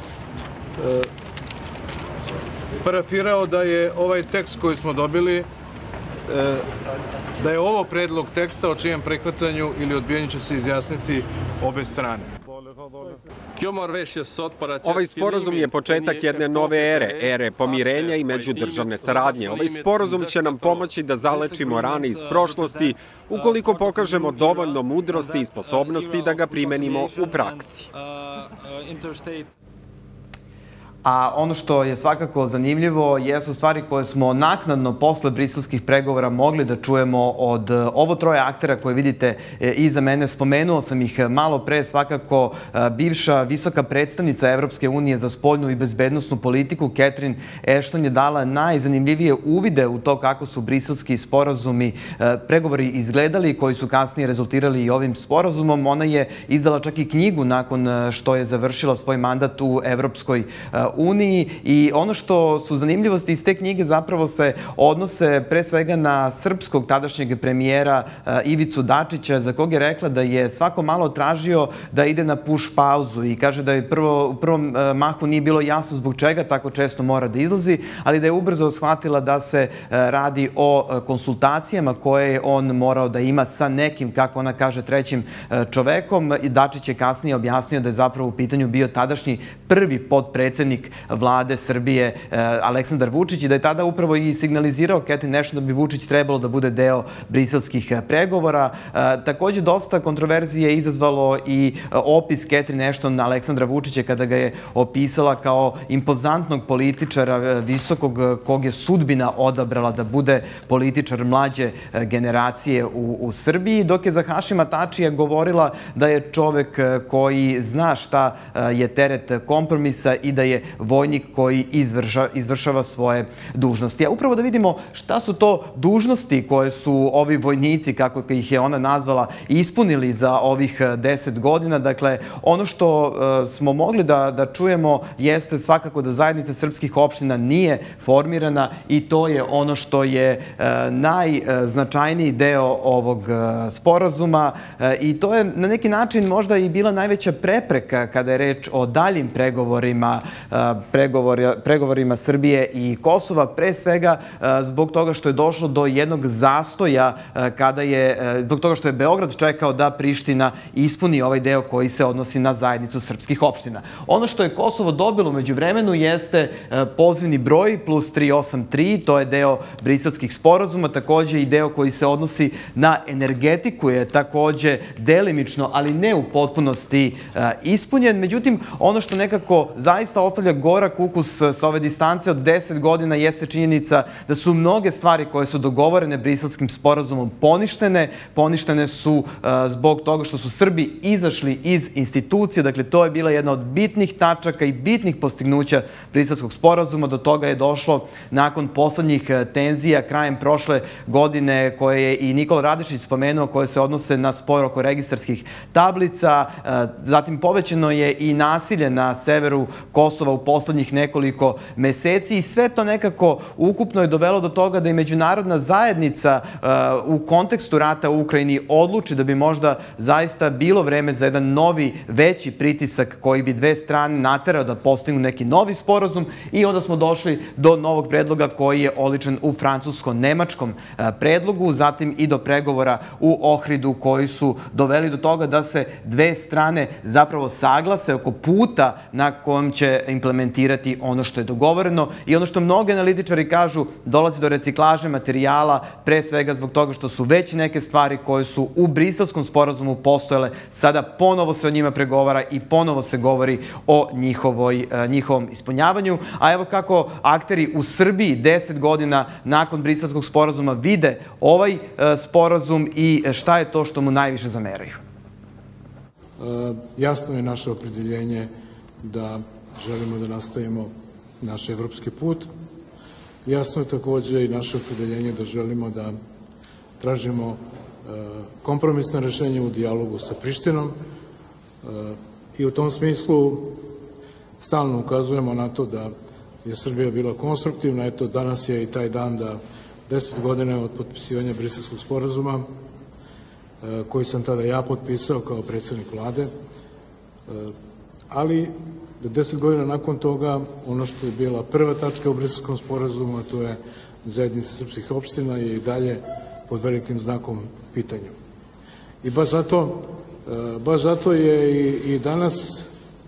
parafirao da je ovaj tekst koji smo dobili, da je ovo predlog teksta o čijem prihvatanju ili odbijanju će se izjasniti obe strane. Ovaj sporazum je početak jedne nove ere, ere pomirenja i međudržavne saradnje. Ovaj sporazum će nam pomoći da zalečimo rane iz prošlosti ukoliko pokažemo dovoljno mudrosti i sposobnosti da ga primenimo u praksi. A ono što je svakako zanimljivo jesu stvari koje smo naknadno posle briselskih pregovora mogli da čujemo od ovo troje aktera koje vidite iza mene. Spomenuo sam ih malo pre, svakako bivša visoka predstavnica Evropske unije za spoljnu i bezbednosnu politiku Catherine Ashton je dala najzanimljivije uvide u to kako su briselski sporazumi pregovori izgledali koji su kasnije rezultirali i ovim sporazumom. Ona je izdala čak i knjigu nakon što je završila svoj mandat u Evropskoj uniji i ono što su zanimljivosti iz te knjige zapravo se odnose pre svega na srpskog tadašnjeg premijera Ivicu Dačića, za kog je rekla da je svako malo tražio da ide na push pauzu i kaže da je prvo, u prvom mahu nije bilo jasno zbog čega tako često mora da izlazi, ali da je ubrzo shvatila da se radi o konsultacijama koje je on morao da ima sa nekim, kako ona kaže, trećim čovekom. Dačić je kasnije objasnio da je zapravo u pitanju bio tadašnji prvi potpredsednik vlade Srbije Aleksandar Vučić i da je tada upravo i signalizirao Catherine Ashton da bi Vučić trebalo da bude deo briselskih pregovora. Takođe, dosta kontroverzije je izazvalo i opis Catherine Ashton Aleksandra Vučića kada ga je opisala kao impozantnog političara visokog kog je sudbina odabrala da bude političar mlađe generacije u, u Srbiji, dok je za Hašima Tačija govorila da je čovek koji zna šta je teret kompromisa i da je vojnik koji izvrša, izvršava svoje dužnosti. A upravo da vidimo šta su to dužnosti koje su ovi vojnici, kako ih je ona nazvala, ispunili za ovih deset godina. Dakle, ono što uh, smo mogli da, da čujemo jeste svakako da zajednica srpskih opština nije formirana i to je ono što je uh, najznačajniji deo ovog uh, sporazuma uh, i to je na neki način možda i bila najveća prepreka kada je reč o daljim pregovorima pregovorima Srbije i Kosova, pre svega zbog toga što je došlo do jednog zastoja kada je, zbog toga što je Beograd čekao da Priština ispuni ovaj deo koji se odnosi na zajednicu srpskih opština. Ono što je Kosovo dobilo među vremenu jeste pozivni broj plus tri osam tri, to je deo briselskih sporazuma, takođe i deo koji se odnosi na energetiku je takođe delimično, ali ne u potpunosti ispunjen. Međutim, ono što nekako zaista ostavlja gorak ukus sa ove distance od deset godina jeste činjenica da su mnoge stvari koje su dogovorene briselskim sporazumom poništene. Poništene su zbog toga što su Srbi izašli iz institucije. Dakle, to je bila jedna od bitnih tačaka i bitnih postignuća briselskog sporazuma. Do toga je došlo nakon poslednjih tenzija krajem prošle godine koje je i Nikola Radišić spomenuo, koje se odnose na spor oko registarskih tablica. Zatim povećano je i nasilje na severu Kosova u poslednjih nekoliko meseci i sve to nekako ukupno je dovelo do toga da i međunarodna zajednica u kontekstu rata u Ukrajini odluči da bi možda zaista bilo vreme za jedan novi, veći pritisak koji bi dve strane naterao da postignu neki novi sporazum i onda smo došli do novog predloga koji je oličen u francusko-nemačkom predlogu, zatim i do pregovora u Ohridu koji su doveli do toga da se dve strane zapravo saglase oko puta na kojem će implementirati implementirati ono što je dogovoreno i ono što mnogi analitičari kažu, dolazi do reciklaže materijala, pre svega zbog toga što su već neke stvari koje su u Briselskom sporazumu postojale, sada ponovo se o njima pregovara i ponovo se govori o njihovoj, njihovom ispunjavanju. A evo kako akteri u Srbiji deset godina nakon Briselskog sporazuma vide ovaj sporazum i šta je to što mu najviše zameraju. Jasno je naše opredeljenje da želimo da nastavimo naš evropski put. Jasno je takođe i naše opredeljenje da želimo da tražimo kompromisno rešenje u dijalogu sa Prištinom i u tom smislu stalno ukazujemo na to da je Srbija bila konstruktivna. Eto, danas je i taj dan da deset godina od potpisivanja Briselskog sporazuma, koji sam tada ja potpisao kao predsjednik vlade, ali da deset godina nakon toga ono što je bila prva tačka u Briselskom sporazumu, a to je zajednica srpskih opština, je i dalje pod velikim znakom pitanja. I baš zato, baš zato je i, i danas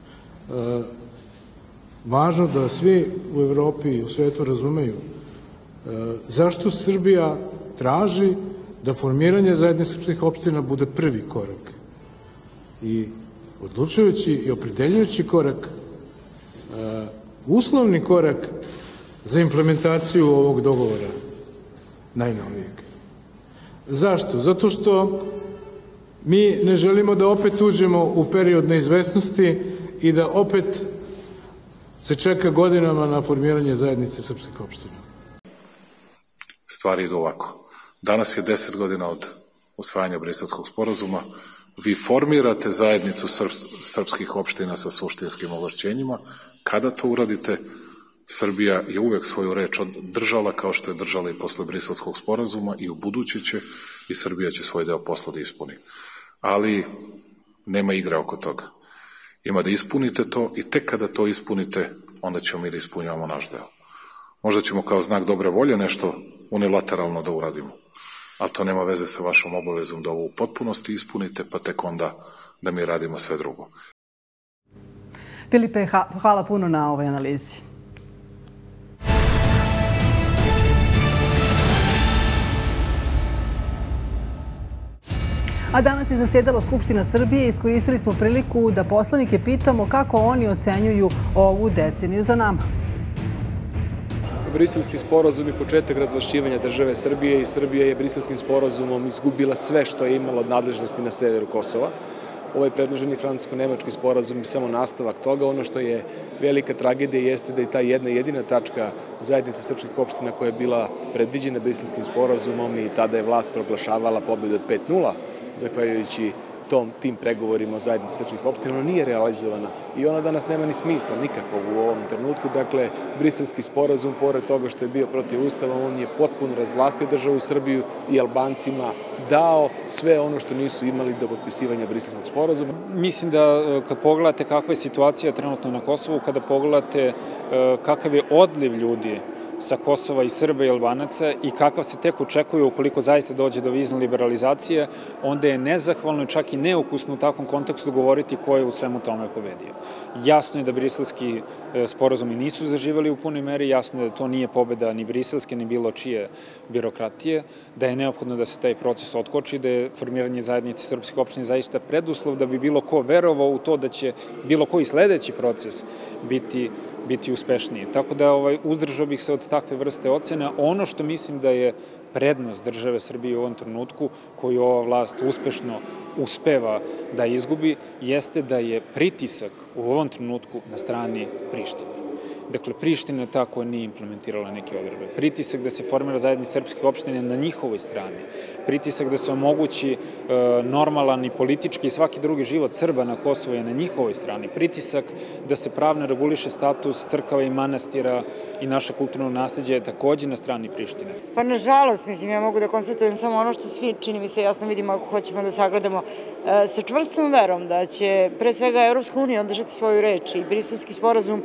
važno da svi u Evropi i u svetu razumeju zašto Srbija traži da formiranje zajednice srpskih opština bude prvi korak. I odlučujući i opredeljujući korak, uslovni korak za implementaciju ovog dogovora najnovijeg. Zašto? Zato što mi ne želimo da opet uđemo u period neizvesnosti i da opet se čeka godinama na formiranje zajednice srpskih opština. Stvari idu ovako. Danas je deset godina od usvajanja Briselskog sporazuma. Vi formirate zajednicu srpskih opština sa suštinskim ovlašćenjima. Kada to uradite, Srbija je uvek svoju reč držala kao što je držala i posle Briselskog sporazuma i u buduće će i Srbija će svoj deo posla da ispuni. Ali nema igre oko toga. Ima da ispunite to i tek kada to ispunite, onda ćemo mi da ispunjavamo naš deo. Možda ćemo kao znak dobre volje nešto unilateralno da uradimo, ali to nema veze sa vašom obavezom da ovo u potpunosti ispunite, pa tek onda da mi radimo sve drugo. Filipe, hvala puno na ovoj analizi. A danas je zasedala Skupština Srbije i iskoristili smo priliku da poslanike pitamo kako oni ocenjuju ovu deceniju za nama. Briselski sporazum je početak razvlašćivanja države Srbije i Srbija je Briselskim sporazumom izgubila sve što je imala od nadležnosti na severu Kosova. Ovaj predloženi francusko-nemački sporazum je samo nastavak toga. Ono što je velika tragedija jeste da je ta jedna jedina tačka zajednice srpskih opština koja je bila predviđena Briselskim sporazumom i tada je vlast proglašavala pobedu od pet nula, zahvaljujući tom, tim pregovorima o zajednici srpskih opština, ona nije realizovana i ona danas nema ni smisla nikakvog u ovom trenutku. Dakle, Briselski sporazum, pored toga što je bio protiv Ustava, on je potpuno razvlastio državu Srbiju i Albancima dao sve ono što nisu imali do potpisivanja Briselskog sporazuma. Mislim da kad pogledate kakva je situacija trenutno na Kosovu, kada pogledate kakav je odliv ljudi sa Kosova i Srba i Albanaca i kakav se tek očekuje ukoliko zaista dođe do vizne liberalizacije, onda je nezahvalno i čak i neukusno u takvom kontekstu govoriti ko je u svemu tome pobedio. Jasno je da briselski sporazumi nisu zaživali u punoj meri, jasno je da to nije pobeda ni briselske ni bilo čije birokratije, da je neophodno da se taj proces otkoči, da je formiranje zajednice srpskih opština zaista preduslov da bi bilo ko verovao u to da će bilo koji sledeći proces biti biti uspešniji. Tako da ovaj, uzdržao bih se od takve vrste ocena. Ono što mislim da je prednost države Srbije u ovom trenutku, koju ova vlast uspešno uspeva da izgubi, jeste da je pritisak u ovom trenutku na strani Prištine. Dakle, Priština je ta koja nije implementirala neke odredbe. Pritisak da se formira zajednica srpskih opština na njihovoj strani. Pritisak da se omogući e, normalan i politički i svaki drugi život Srba na Kosovu je na njihovoj strani. Pritisak da se pravno reguliše status crkava i manastira i naše kulturno nasleđe je takođe na strani Prištine. Pa nažalost, mislim, ja mogu da konstatujem samo ono što svi, čini mi se, jasno vidimo ako hoćemo da sagledamo, sa čvrstom verom da će pre svega Evropska unija održati svoju reč i Briselski sporazum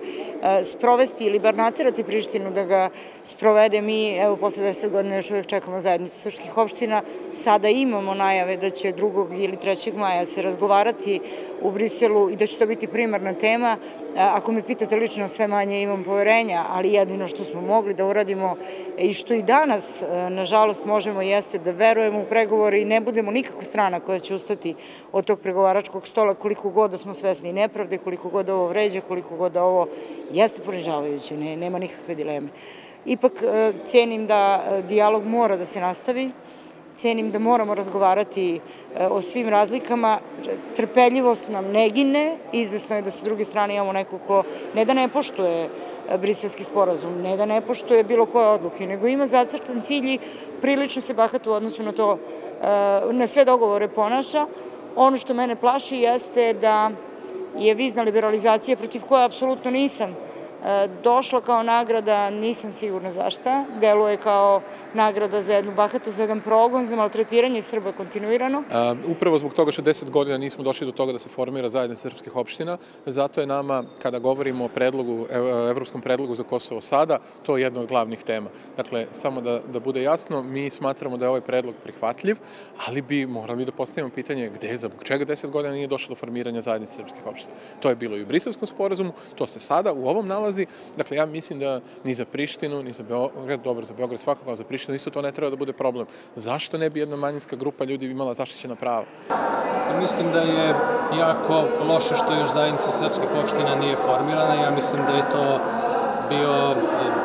sprovesti ili bar naterati Prištinu da ga sprovede. Mi, evo, posle deset godina još uvijek čekamo zajednicu srpskih opština. Sada imamo najave da će drugog ili trećeg maja se razgovarati u Briselu i da će to biti primarna tema. Ako me pitate lično, sve manje imam poverenja, ali jedino što smo mogli da uradimo i što i danas, nažalost, možemo jeste da verujemo u pregovore i ne budemo nikako strana koja će ustati od tog pregovaračkog stola, koliko god da smo svesni nepravde, koliko god da ovo vređa, koliko god da ovo jeste ponižavajuće, nema nikakve dileme. Ipak cenim da dijalog mora da se nastavi, cenim da moramo razgovarati o svim razlikama, trpeljivost nam ne gine, izvesno je da sa druge strane imamo neko ko ne da ne poštuje Briselski sporazum, ne da ne poštuje bilo koje odluke, nego ima zacrtan cilj i prilično se bahato u odnosu na to, na sve dogovore ponaša. Ono što mene plaši jeste da je vizna liberalizacija, protiv koje apsolutno nisam došla kao nagrada, nisam sigurna za šta, deluje kao nagrada za jednu bahatost, za jedan progon, za maltretiranje Srba kontinuirano. Upravo zbog toga što deset godina nismo došli do toga da se formira zajednica srpskih opština, zato je nama, kada govorimo o predlogu, evropskom predlogu za Kosovo sada, to je jedna od glavnih tema. Dakle, samo da bude jasno, mi smatramo da je ovaj predlog prihvatljiv, ali bi morali da postavimo pitanje gde, zbog čega deset godina nije došlo do formiranja zajednice srpskih opština. To je bilo i u Briselskom sporazumu, to se sada u ovom nalazi. Dakle, ja mislim da ni za Prištinu, ni za Beograd, dobro, za Beograd svakako, ali za Prištinu isto to ne treba da bude problem. Zašto ne bi jedna manjinska grupa ljudi imala zaštićena prava? Mislim da je jako loše što još zajednica srpskih opština nije formirana. Ja mislim da je to bio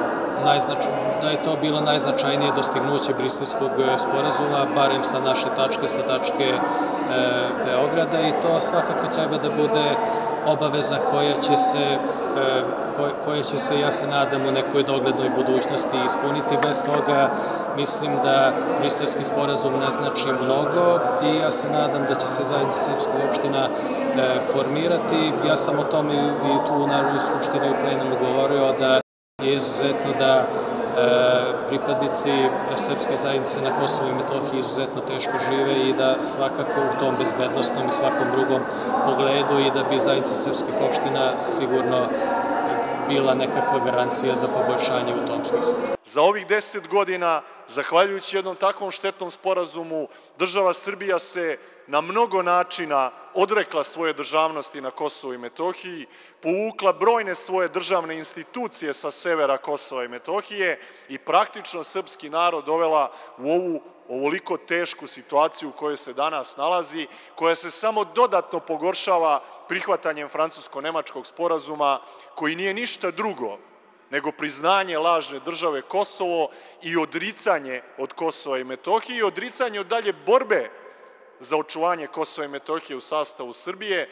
da je to bilo najznačajnije dostignuće Briselskog sporazuma, barem sa naše tačke, sa tačke Beograda, i to svakako treba da bude obaveza koja će se koja će se, ja se nadam, u nekoj doglednoj budućnosti ispuniti. Bez toga mislim da Briselski sporazum ne znači mnogo i ja se nadam da će se zajednica srpskih opština formirati. Ja sam o tome i tu u Narodnoj skupštini u plenumu govorio da je izuzetno da pripadnici srpske zajednice na Kosovu i Metohiji izuzetno teško žive i da svakako u tom bezbednostnom i svakom drugom pogledu i da bi zajednica srpskih opština sigurno bila nekakva garancija za poboljšanje u tom smislu. Za ovih deset godina, zahvaljujući jednom takvom štetnom sporazumu, država Srbija se na mnogo načina odrekla svoje državnosti na Kosovu i Metohiji, povukla brojne svoje državne institucije sa severa Kosova i Metohije i praktično srpski narod dovela u ovu ovoliko tešku situaciju u kojoj se danas nalazi, koja se samo dodatno pogoršava prihvatanjem francusko-nemačkog sporazuma, koji nije ništa drugo nego priznanje lažne države Kosovo i odricanje od Kosova i Metohije i odricanje od dalje borbe za očuvanje Kosova i Metohije u sastavu Srbije.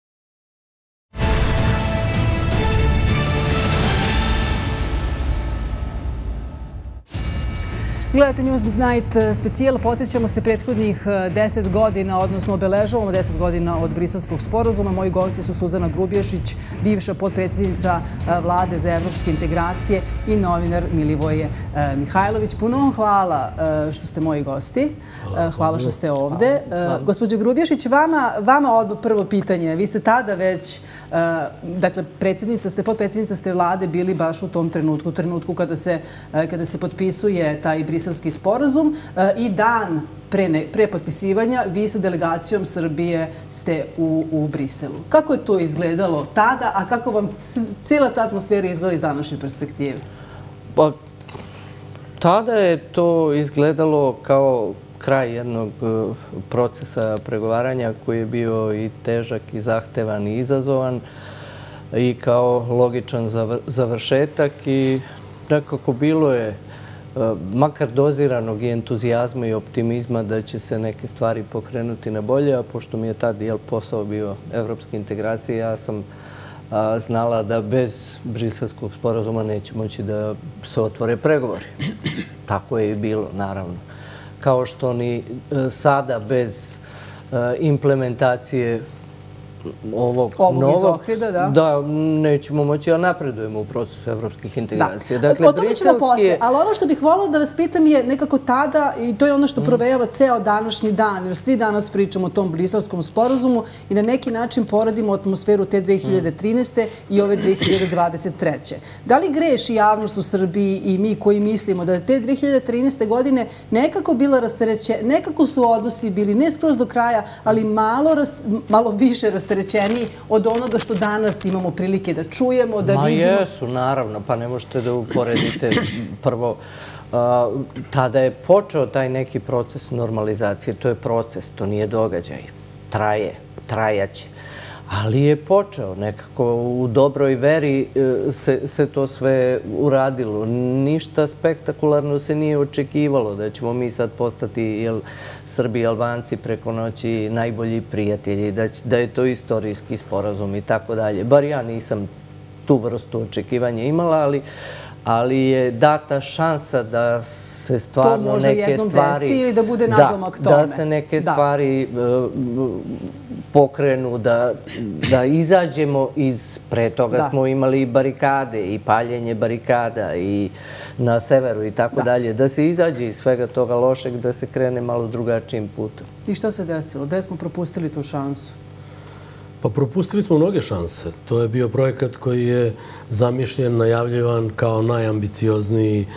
Gledajte Newsnight specijal, podsjećamo se prethodnih deset godina, odnosno obeležavamo deset godina od Briselskog sporazuma. Moji gosti su Suzana Grubješić, bivša potpredsjednica Vlade za evropske integracije, i novinar Milivoje Mihajlović. Puno vam hvala što ste moji gosti. Hvala što ste ovde. Gospođo Grubješić, vama odmah prvo pitanje. Vi ste tada već, dakle, predsjednica ste, potpredsjednica ste Vlade bili baš u tom trenutku, u trenutku kada se potpisuje taj Briselski sporazum i dan pre potpisivanja vi sa delegacijom Srbije ste u Briselu. Kako je to izgledalo tada, a kako vam cijela ta atmosfera izgleda iz današnje perspektive? Pa, tada je to izgledalo kao kraj jednog procesa pregovaranja koji je bio i težak i zahtevan i izazovan i kao logičan završetak i nekako bilo je makar doziranog i entuzijazma i optimizma da će se neke stvari pokrenuti na bolje, a pošto mi je tad posao bio evropske integracije, ja sam znala da bez Briselskog sporazuma neće moći da se otvore pregovori. Tako je i bilo, naravno. Kao što ni sada bez implementacije ovog, ovog novog, iz Ohrida, da. Da, nećemo moći da napredujemo u procesu evropskih integracija. Da. Dakle, o tome ćemo posle, ali ono što bih voljela da vas pitam je nekako tada, i to je ono što provejava ceo današnji dan, jer svi danas pričamo o tom Briselskom sporazumu i na neki način poradimo atmosferu te dve hiljade trinaeste. i ove dve hiljade dvadeset treće. Da li greši javnost u Srbiji i mi koji mislimo da te dve hiljade trinaeste. godine nekako bila rasterećenja, nekako su odnosi bili ne skroz do kraja, ali malo, malo više rasterećeniji od onoga što danas imamo prilike da čujemo, da vidimo? Ma jesu, naravno, pa ne možete da uporedite prvo. Tada je počeo taj neki proces normalizacije, to je proces, to nije događaj. Traje, trajaće. Ali je počeo nekako, u dobroj veri se to sve uradilo. Ništa spektakularno se nije očekivalo da ćemo mi sad postati Srbi i Albanci preko noći najbolji prijatelji, da je to istorijski sporazum i tako dalje. Bar ja nisam tu vrstu očekivanja imala, ali ali je data šansa da se stvarno neke stvari... To možda jednom desi ili da bude nadomak tome. Da se neke stvari pokrenu, da izađemo iz... Pre toga smo imali barikade i paljenje barikada i na severu i tako dalje. Da se izađe iz svega toga lošeg, da se krene malo drugačijim putem. I šta se desilo? Gde smo propustili tu šansu? Pa propustili smo mnoge šanse. To je bio projekat koji je zamišljen, najavljivan kao najambiciozniji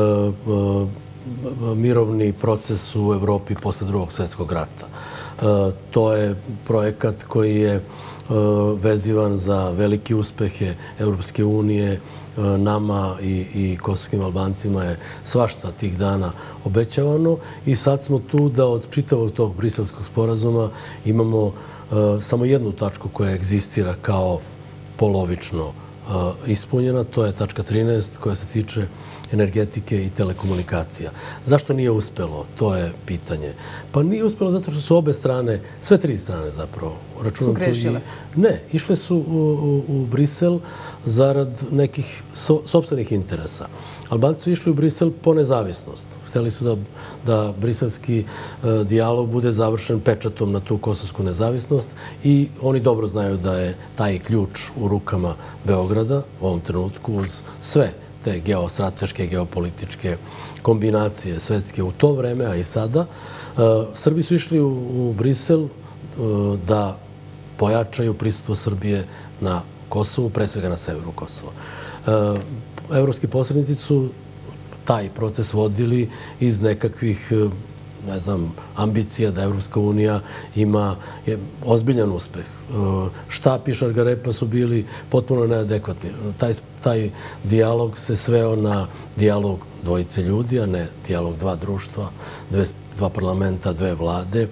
mirovni proces u Evropi posle drugog svjetskog rata. To je projekat koji je vezivan za velike uspehe Evropske unije. Nama i kosovskim Albancima je svašta tih dana obećavano i sad smo tu da od čitavog tog Briselskog sporazuma imamo samo jednu tačku koja egzistira kao polovično ispunjena, to je tačka trinaest koja se tiče energetike i telekomunikacija. Zašto nije uspelo? To je pitanje. Pa nije uspelo zato što su obe strane, sve tri strane zapravo. Su grešile? Ne, išle su u Brisel zarad nekih sopstvenih interesa. Albanci su išli u Brisel po nezavisnost. Hteli su da briselski dijalog bude završen pečatom na tu kosovsku nezavisnost i oni dobro znaju da je taj ključ u rukama Beograda u ovom trenutku uz sve te geostrateške, geopolitičke kombinacije svetske u to vreme, a i sada. Srbi su išli u Brisel da pojačaju prisustvo Srbije na Kosovu, pre svega na severu Kosova. Evropski posrednici su taj proces vodili iz nekakvih, ne znam, ambicija da Evropska unija ima ozbiljan uspeh. Štap i Šargarepa su bili potpuno neadekvatni. Taj dijalog se sveo na dijalog dvojice ljudi, a ne dijalog dva društva, dva parlamenta, dve vlade,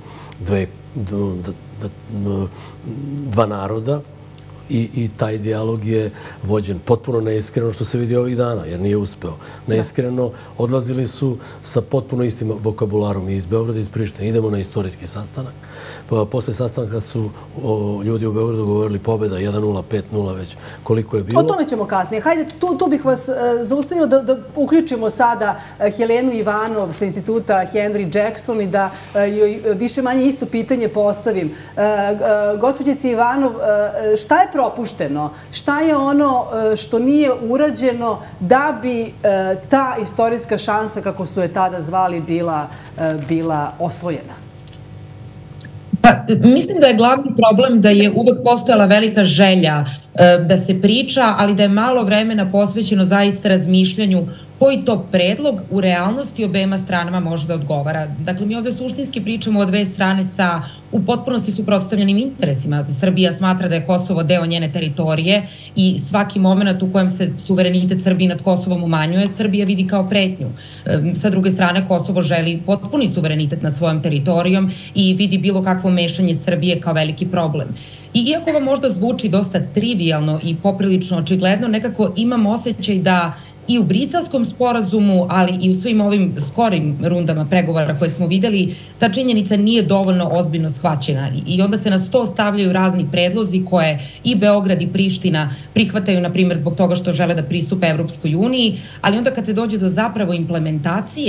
dva naroda. I taj dijalog je vođen potpuno neiskreno, što se vidi ovih dana, jer nije uspeo. Neiskreno odlazili su sa potpuno istim vokabularom i iz Beograda i iz Prištine. Idemo na istorijski sastanak. Posle sastanka su ljudi u Beogradu govorili pobjeda jedan nula, pet nula već koliko je bilo. O tome ćemo kasnije. Hajde, tu bih vas zaustavila da uključimo sada Helenu Ivanov sa instituta Henry Jackson i da joj više manje isto pitanje postavim. Gospođice Ivanov, šta je propušteno? Šta je ono što nije urađeno da bi ta istorijska šansa, kako su je tada zvali, bila osvojena? Pa, mislim da je glavni problem da je uvek postojala velika želja da se priča, ali da je malo vremena posvećeno zaista razmišljanju koji to predlog u realnosti obema stranama može da odgovara. Dakle, mi ovde suštinski pričamo o dve strane sa u potpunosti suprotstavljenim interesima. Srbija smatra da je Kosovo deo njene teritorije i svaki moment u kojem se suverenitet Srbije nad Kosovom umanjuje, Srbija vidi kao pretnju. Sa druge strane, Kosovo želi potpuni suverenitet nad svojom teritorijom i vidi bilo kakvo mešanje Srbije kao veliki problem. I iako vam možda zvuči dosta trivialno i poprilično očigledno, nekako imam osjećaj da i u Briselskom sporazumu, ali i u svim ovim skorim rundama pregovora koje smo videli, ta činjenica nije dovoljno ozbiljno shvaćena. I onda se na sto stavljaju razni predlozi koje i Beograd i Priština prihvataju, na primjer, zbog toga što žele da pristupe Evropskoj uniji, ali onda kad se dođe do zapravo implementacije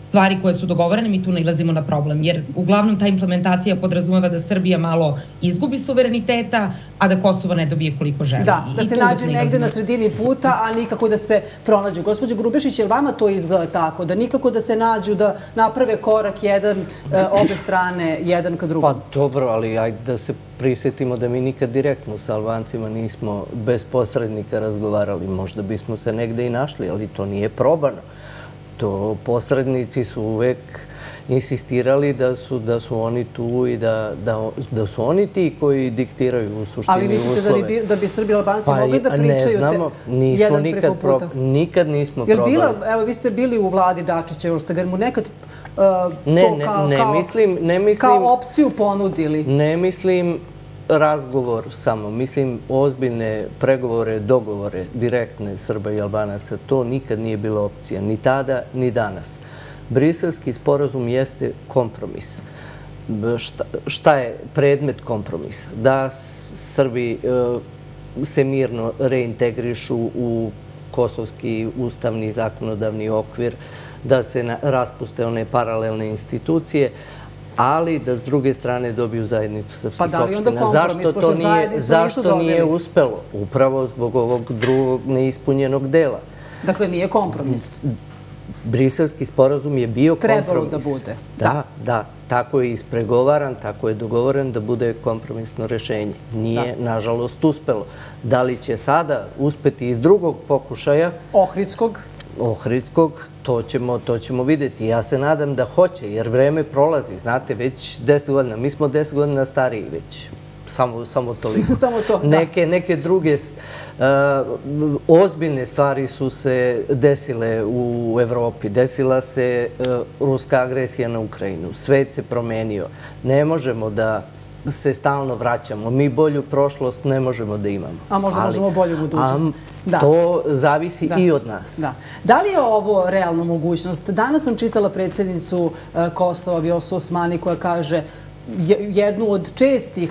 stvari koje su dogovorene, mi tu nailazimo na problem. Jer uglavnom ta implementacija podrazumeva da Srbija malo izgubi suvereniteta, a da Kosovo ne dobije koliko želi. Da, da se nađe negde na sredini puta, a nikako da se pronađu. Gospođo Grubešić, je li vama to izgleda tako? Da nikako da se nađu, da naprave korak jedan, obe strane, jedan ka drugom? Pa dobro, ali ajde da se prisjetimo da mi nikad direktno sa Albancima nismo bez posrednika razgovarali. Možda bismo se negde i našli, ali to nije probano. To posrednici su uvek insistirali da su, da su oni tu i da, da, da su oni ti koji diktiraju u suštini uslove. Ali mislite da bi, da bi Srbi i Albanci pa, mogli da pričaju ne znamo, te, nismo jedan nikad preko puta? Pro, nikad nismo Jel probali. Bila, evo, vi ste bili u vladi Dačića, jel ste ga mu nekad uh, ne, to ne, kao, ne, kao, mislim, ne mislim, kao opciju ponudili? Ne mislim razgovor samo. Mislim ozbiljne pregovore, dogovore direktne Srba i Albanaca. To nikad nije bila opcija. Ni tada, ni danas. Briselski sporazum jeste kompromis. Šta, šta je predmet kompromisa? Da Srbi e, se mirno reintegrišu u kosovski ustavni zakonodavni okvir, da se na, raspuste one paralelne institucije, ali da s druge strane dobiju zajednicu srpskih opština. Pa da li onda kompromis, zašto to nije, zašto nije uspelo? Upravo zbog ovog drugog neispunjenog dela. Dakle, nije kompromis. Briselski sporazum je bio kompromis. Trebalo da bude. Da, da. Tako je ispregovaran, tako je dogovoren da bude kompromisno rešenje. Nije, nažalost, uspelo. Da li će sada uspeti iz drugog pokušaja? Ohridskog? Ohridskog, to ćemo, to ćemo vidjeti. Ja se nadam da hoće, jer vreme prolazi. Znate, već deset godina. Mi smo deset godina stariji već. Samo, samo toliko. Samo to, da. Neke, neke druge uh, ozbiljne stvari su se desile u Evropi. Desila se uh, ruska agresija na Ukrajinu. Svet se promenio. Ne možemo da se stalno vraćamo. Mi bolju prošlost ne možemo da imamo. A možda ali, možemo bolju budućnost. Da. To zavisi da. i od nas. Da. Da li je ovo realna mogućnost? Danas sam čitala predsjednicu Kosova, Vjosu Osmani, koja kaže jednu od čestih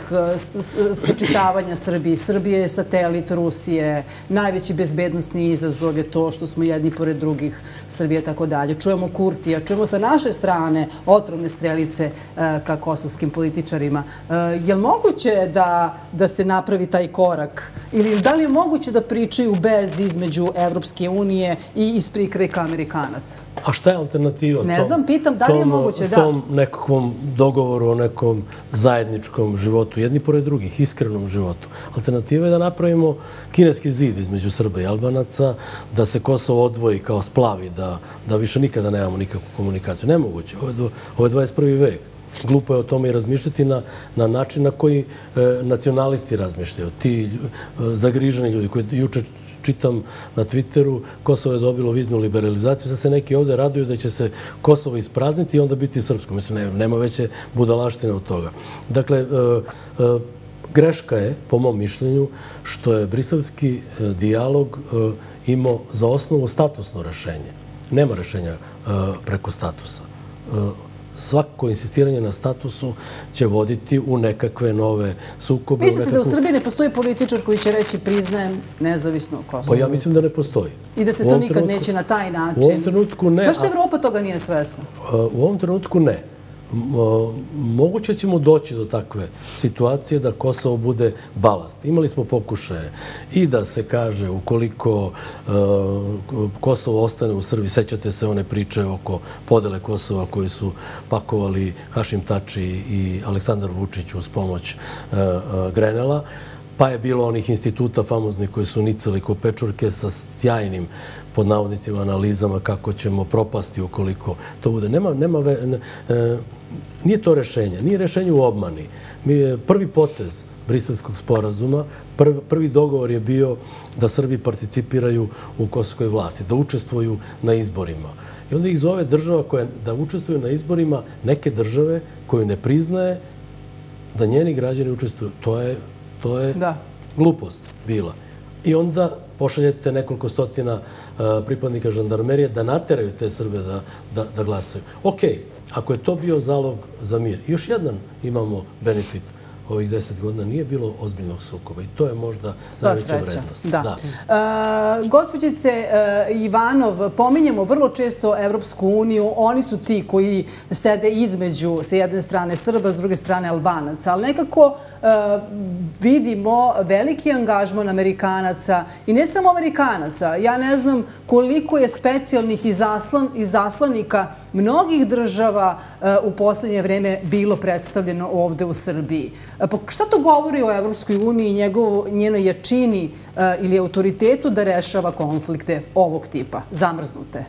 spočitavanja Srbiji. Srbije je satelit Rusije, najveći bezbednostni izazov je to što smo jedni pored drugih, Srbije i tako dalje. Čujemo Kurtija, čujemo sa naše strane otrovne strelice ka kosovskim političarima. Je li moguće da, da se napravi taj korak? Ili da li je moguće da pričaju bez između Evropske unije i iz prikrajka Amerikanaca? A šta je alternativa? Ne znam, pitam, da li je moguće, da? Tom nekakvom dogovoru o nekom zajedničkom životu, jedni pored drugih, iskrenom životu. Alternativa je da napravimo kineski zid između Srba i Albanaca, da se Kosovo odvoji kao splavi, da, da više nikada nemamo nikakvu komunikaciju. Nemoguće. Ovo je, ovo je dvadeset prvi vek. Glupo je o tome i razmišljati na, na način na koji e, nacionalisti razmišljaju. Ti e, zagriženi ljudi koji juče čitam na Twitteru, Kosovo je dobilo viznu liberalizaciju, sad se neki ovde raduju da će se Kosovo isprazniti i onda biti srpsko. Mislim, ne, nema veće budalaštine od toga. Dakle, e, e, greška je, po mom mišljenju, što je briselski e, dijalog e, imao za osnovu statusno rešenje. Nema rešenja e, preko statusa. E, Svako insistiranje na statusu će voditi u nekakve nove sukobe. Mislite da u Srbiji ne postoji političar koji će reći priznajem nezavisno Kosovo? Pa ja mislim da ne postoji. I da se to nikad neće na taj način? U ovom trenutku ne. Zašto Evropa toga nije svesna? U ovom trenutku ne. Moguće ćemo doći do takve situacije da Kosovo bude balast. Imali smo pokušaje i da se kaže ukoliko Kosovo ostane u Srbiji, sećate se one priče oko podele Kosova koji su pakovali Hašim Tači i Aleksandar Vučić uz pomoć Grenela, pa je bilo onih instituta famoznih koji su nicali ko pečurke sa sjajnim pod navodnicima analizama kako ćemo propasti ukoliko to bude. Nema, nema ve, ne, e, nije to rešenje, nije rešenje u obmani. Mi, prvi potez Briselskog sporazuma, prvi, prvi dogovor je bio da Srbi participiraju u kosovskoj vlasti, da učestvuju na izborima. I onda ih zove država koja da učestvuju na izborima neke države koju ne priznaje da njeni građani učestvuju. To je, to je da. glupost bila. I onda pošaljete nekoliko stotina uh, pripadnika žandarmerije da nateraju te Srbe da, da, da glasaju. Ok, ako je to bio zalog za mir, još jedan imamo benefit ovih deset godina nije bilo ozbiljnog sukoba i to je možda najveća vrednost. Da. Gospođice Ivanov, pominjemo vrlo često Evropsku uniju, oni su ti koji sede između sa jedne strane Srba, s druge strane Albanaca, ali nekako vidimo veliki angažman Amerikanaca i ne samo Amerikanaca. Ja ne znam koliko je specijalnih izaslanika mnogih država u poslednje vreme bilo predstavljeno ovde u Srbiji. Šta to govori o Evropskoj uniji i njenoj jačini ili autoritetu da rešava konflikte ovog tipa, zamrznute?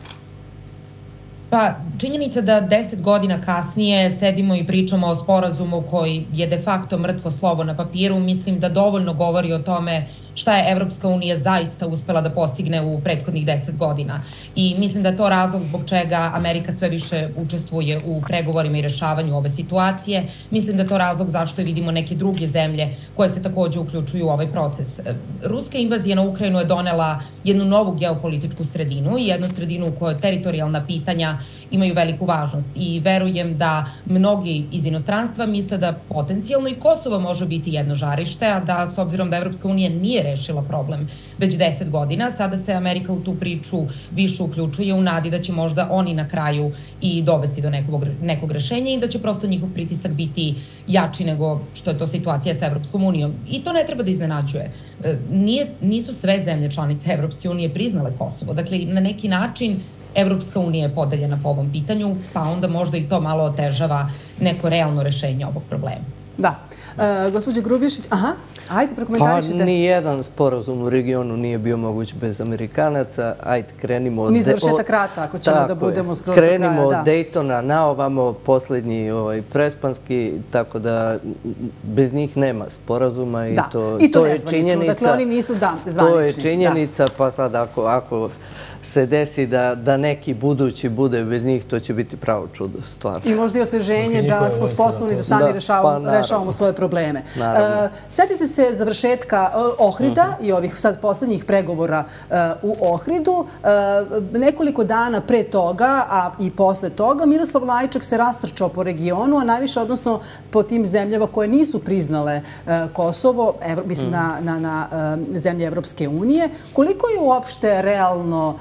Pa, činjenica da deset godina kasnije sedimo i pričamo o sporazumu koji je de facto mrtvo slovo na papiru, mislim da dovoljno govori o tome šta je Evropska unija zaista uspela da postigne u prethodnih deset godina. I mislim da je to razlog zbog čega Amerika sve više učestvuje u pregovorima i rešavanju ove situacije. Mislim da je to razlog zašto vidimo neke druge zemlje koje se takođe uključuju u ovaj proces. Ruska invazija na Ukrajinu je donela jednu novu geopolitičku sredinu i jednu sredinu u kojoj teritorijalna pitanja imaju veliku važnost. I verujem da mnogi iz inostranstva misle da potencijalno i Kosovo može biti jedno žarište, a da s obzirom da Evropska unija nije rešila problem već deset godina, sada se Amerika u tu priču više uključuje u nadi da će možda oni na kraju i dovesti do nekog, nekog rešenja i da će prosto njihov pritisak biti jači nego što je to situacija sa Evropskom unijom. I to ne treba da iznenađuje. Nije, nisu sve zemlje članice Evropske unije priznale Kosovo. Dakle, na neki način Evropska unija je podeljena po ovom pitanju, pa onda možda i to malo otežava neko realno rešenje ovog problema. Da. Gospođo Grubješić, aha, ajde, prokomentarišite. Pa nijedan sporazum u regionu nije bio moguć bez Amerikanaca. Ajde, krenimo od... Ni završetak rata, ako ćemo da budemo skroz do kraja. Krenimo od Daytona na ovamo, poslednji prespanski, tako da bez njih nema sporazuma i to je činjenica. Dakle, oni nisu, da, zvanični. To je činjenica, pa sad ako se desi da neki budući bude bez njih, to će biti pravo čudo, stvarno. I možda i osveženje da smo sposobni da sami rešavamo svoje probleme. Setite se završetka Ohrida i ovih sad poslednjih pregovora u Ohridu. Nekoliko dana pre toga, a i posle toga, Miroslav Lajčak se rastrčao po regionu, a najviše, odnosno po tim zemljama koje nisu priznale Kosovo, mislim na zemlje Evropske unije. Koliko je uopšte realno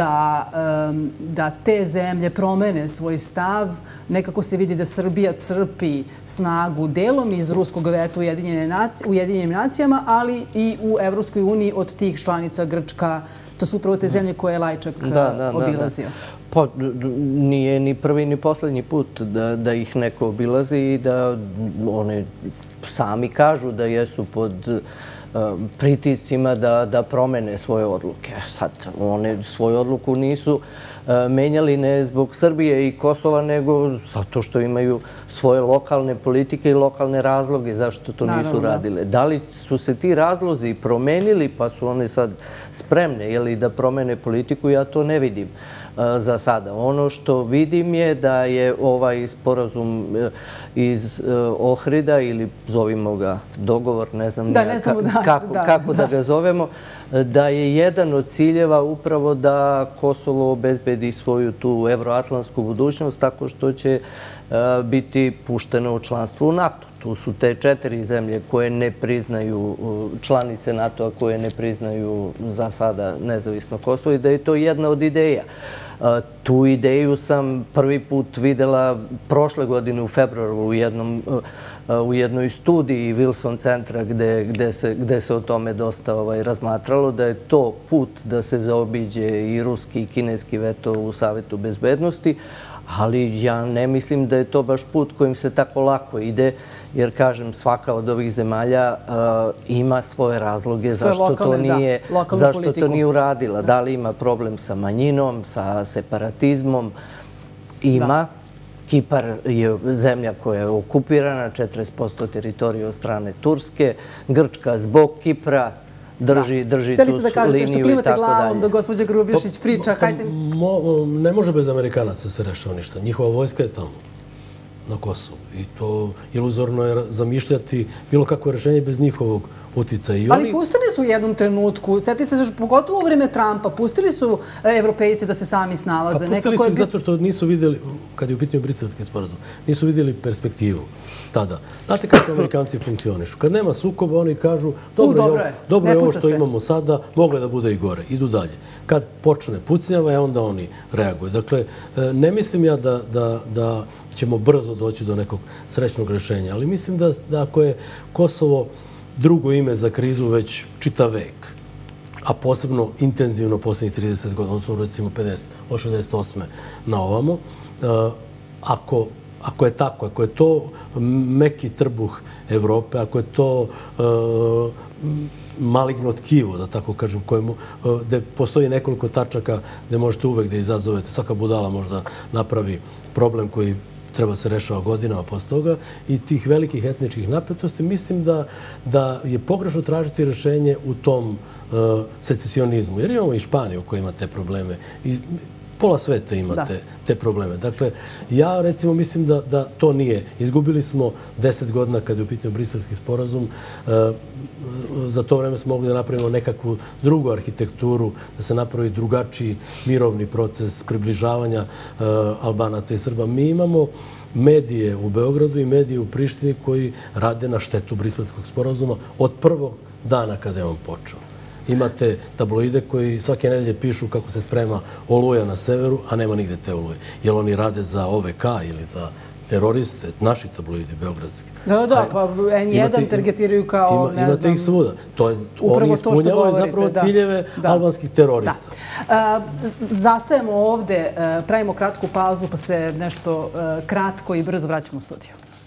da te zemlje promene svoj stav? Nekako se vidi da Srbija crpi snagu delom iz ruskog veta u Ujedinjenim nacijama, ali i u Evropskoj uniji od tih članica Grčka. To su upravo te zemlje koje je Lajčak obilazio. Pa nije ni prvi ni poslednji put da ih neko obilazi i da one sami kažu da jesu pod pritiscima da promene svoje odluke. Sad, one svoju odluku nisu menjali ne zbog Srbije i Kosova, nego zato što imaju svoje lokalne politike i lokalne razloge zašto to nisu radile. Da li su se ti razlozi promenili pa su one sad spremne da promene politiku, ja to ne vidim za sada. Ono što vidim je da je ovaj sporazum iz Ohrida, ili zovimo ga dogovor, ne znam kako da ga zovemo, da je jedan od ciljeva upravo da Kosovo obezbedi svoju tu evroatlantsku budućnost tako što će biti pušteno u članstvo u NATO. Tu su te četiri zemlje koje ne priznaju, članice NATO-a koje ne priznaju za sada nezavisno Kosovo i da je to jedna od ideja. Tu ideju sam prvi put videla prošle godine u februaru u jednoj studiji Wilson centra gde se o tome dosta razmatralo, da je to put da se zaobiđe i ruski i kineski veto u Savetu bezbednosti, ali ja ne mislim da je to baš put kojim se tako lako ide, jer, kažem, svaka od ovih zemalja ima svoje razloge zašto to nije uradila. Da li ima problem sa manjinom, sa separatizmom? Ima. Kipar je zemlja koja je okupirana, četrdeset posto teritorije od strane Turske. Grčka zbog Kipra drži tu liniju i tako dalje. Hteli ste da kažete što klimate glavom da gospođa Grubješić priča. Ne može bez Amerikanaca se rešava ništa. Njihova vojska je tamo, na Kosovu. I to iluzorno je zamišljati bilo kakvo rešenje bez njihovog uticaja. Ali pustili su u jednom trenutku, setite se, pogotovo u vreme Trumpa, pustili su evropejci da se sami snalaze. A pustili su ih zato što nisu vidjeli, kad je u pitanju Briselski sporazum, nisu vidjeli perspektivu tada. Znate kako Amerikanci funkcionišu. Kad nema sukoba, oni kažu, dobro je ovo što imamo sada, moglo je da bude i gore, idu dalje. Kad počne pucnjava, onda oni reaguju. Dakle, ne mislim ja da ćemo brzo doći do nekog srećnog rešenja, ali mislim da ako je Kosovo drugo ime za krizu već čitav vek, a posebno intenzivno posljednjih trideset godina, odnosno recimo pedeset, od šezdeset osme na ovamo. Ako je tako, ako je to meki trbuh Evrope, ako je to maligno tkivo, da tako kažem, gde postoji nekoliko tačaka gde možete uvek da izazovete, svaka budala možda napravi problem koji treba se rešava godinama posle toga i tih velikih etničkih napetosti, mislim da je pogrešno tražiti rešenje u tom secesionizmu. Jer imamo i Španiju koja ima te probleme i pola sveta ima te probleme. Dakle, ja recimo mislim da to nije. Izgubili smo deset godina kada je u pitanju Briselski sporazum. Za to vreme smo mogli da napravimo nekakvu drugu arhitekturu, da se napravi drugačiji mirovni proces približavanja Albanaca i Srba. Mi imamo medije u Beogradu i medije u Prištini koji rade na štetu Briselskog sporazuma od prvog dana kada je on počeo. Imate tabloide koji svake nedelje pišu kako se sprema oluja na severu, a nema nigde te oluje. Jer oni rade za O V K ili za teroriste, naši tabloidi, beogradski. Da, da, pa N jedan targetiraju kao, ne znam... Imate ih svuda. Oni ispunjavaju zapravo ciljeve albanskih terorista. Zastajemo ovde, pravimo kratku pauzu, pa se nešto kratko i brzo vraćamo u studiju.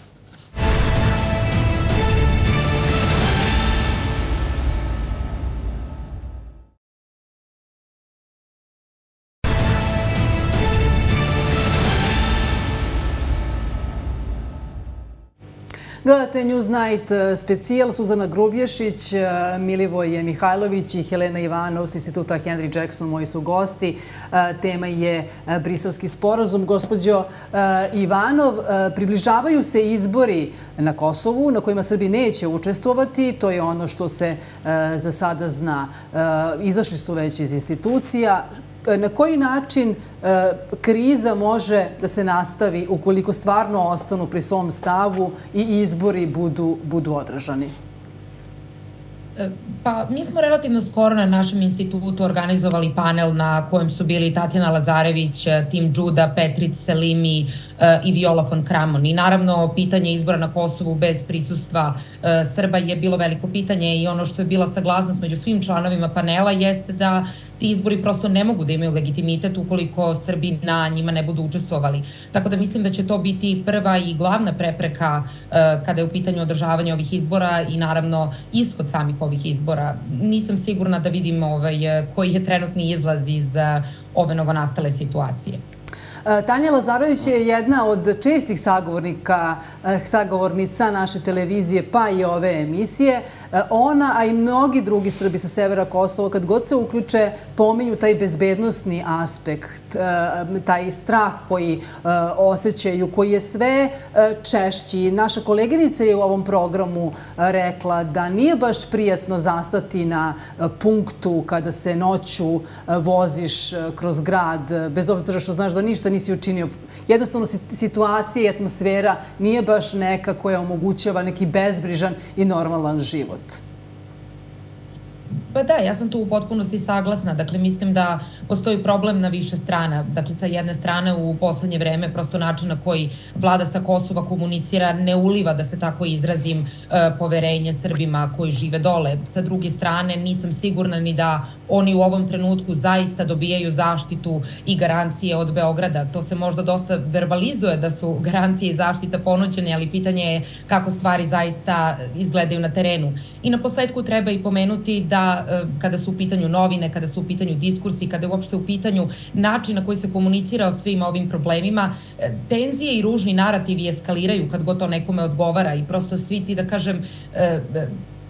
Gledate Newsnight specijal, Suzana Grubješić, Milivoj Mihajlović i Helena Ivanov s instituta Henry Jackson, moji su gosti. Tema je Briselski sporazum. Gospođo Ivanov, približavaju se izbori na Kosovu na kojima Srbi neće učestvovati. To je ono što se za sada zna. Izašli su već iz institucija. Na koji način kriza može da se nastavi ukoliko stvarno ostanu pri svom stavu i izbori budu održani? Pa, mi smo relativno skoro na našem institutu organizovali panel na kojem su bili Tatjana Lazarević, Tim Đuda, Petric Selimi i Viola von Kramon. I naravno, pitanje izbora na Kosovu bez prisustva Srba je bilo veliko pitanje i ono što je bila saglasnost među svim članovima panela jeste da ti izbori prosto ne mogu da imaju legitimitet ukoliko Srbi na njima ne budu učestvovali. Tako da mislim da će to biti prva i glavna prepreka kada je u pitanju održavanja ovih izbora i naravno ishod samih ovih izbora. Nisam sigurna da vidim koji je trenutni izlaz iz ove novonastale situacije. Tanja Lazarević je jedna od čestih sagovornica naše televizije, pa i ove emisije. Ona, a i mnogi drugi Srbi sa severa Kosova, kad god se uključe, pominju taj bezbednosni aspekt, taj strah koji osjećaju, koji je sve češći. Naša koleginica je u ovom programu rekla da nije baš prijatno zastati na punktu kada se noću voziš kroz grad, bez obzira što znaš da ništa nisi učinio. Jednostavno, situacija i atmosfera nije baš neka koja omogućava neki bezbrižan i normalan život. Pa da, ja sam tu u potpunosti saglasna. Dakle, mislim da postoji problem na više strana. Dakle, sa jedne strane u poslednje vreme prosto način na koji vlada sa Kosova komunicira ne uliva, da se tako izrazim, poverenje Srbima koji žive dole. Sa druge strane, nisam sigurna ni da oni u ovom trenutku zaista dobijaju zaštitu i garancije od Beograda. To se možda dosta verbalizuje da su garancije i zaštita ponuđene, ali pitanje je kako stvari zaista izgledaju na terenu. I na posledku treba i pomenuti da kada su u pitanju novine, kada su u pitanju diskursi, kada je uopšte u pitanju način na koji se komunicira o svim ovim problemima, tenzije i ružni narativi eskaliraju kad god to nekome odgovara i prosto svi ti, da kažem,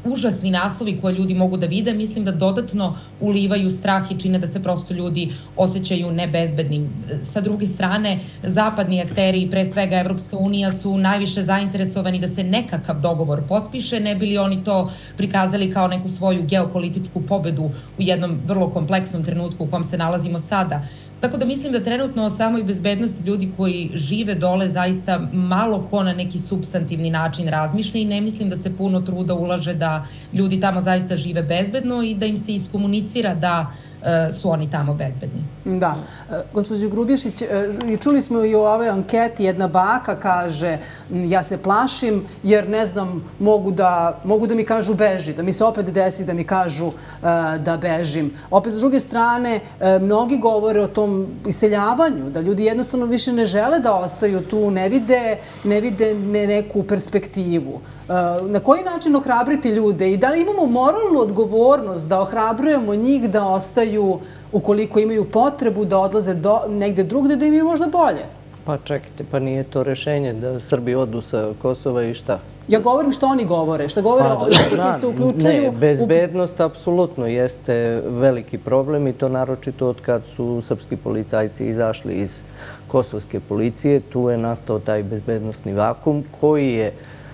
užasni naslovi koje ljudi mogu da vide, mislim da dodatno ulivaju strah i čine da se prosto ljudi osjećaju nebezbednim. Sa druge strane, zapadni akteri i pre svega Evropska unija su najviše zainteresovani da se nekakav dogovor potpiše, ne bi li oni to prikazali kao neku svoju geopolitičku pobedu u jednom vrlo kompleksnom trenutku u kom se nalazimo sada. Tako da mislim da trenutno o samoj bezbednosti ljudi koji žive dole zaista malo ko na neki supstantivni način razmišlja i ne mislim da se puno truda ulaže da ljudi tamo zaista žive bezbedno i da im se iskomunicira da su oni tamo bezbedni. Da. Gospođo Grubješić, čuli smo i u ovoj anketi, jedna baka kaže ja se plašim jer ne znam, mogu da, mogu da mi kažu beži, da mi se opet desi da mi kažu da bežim. Opet, s druge strane, mnogi govore o tom iseljavanju, da ljudi jednostavno više ne žele da ostaju tu, ne vide, ne vide neku perspektivu. Na koji način ohrabriti ljude i da li imamo moralnu odgovornost da ohrabrujemo njih da ostaju ukoliko imaju potrebu da odlaze negde drugde da im je možda bolje? Pa čekajte, pa nije to rešenje da Srbi odu sa Kosova i šta? Ja govorim što oni govore, što govore oni koji se uključuju. Ne, bezbednost apsolutno jeste veliki problem i to naročito od kad su srpski policajci izašli iz kosovske policije. Tu je nastao taj bezbednostni vakum koji je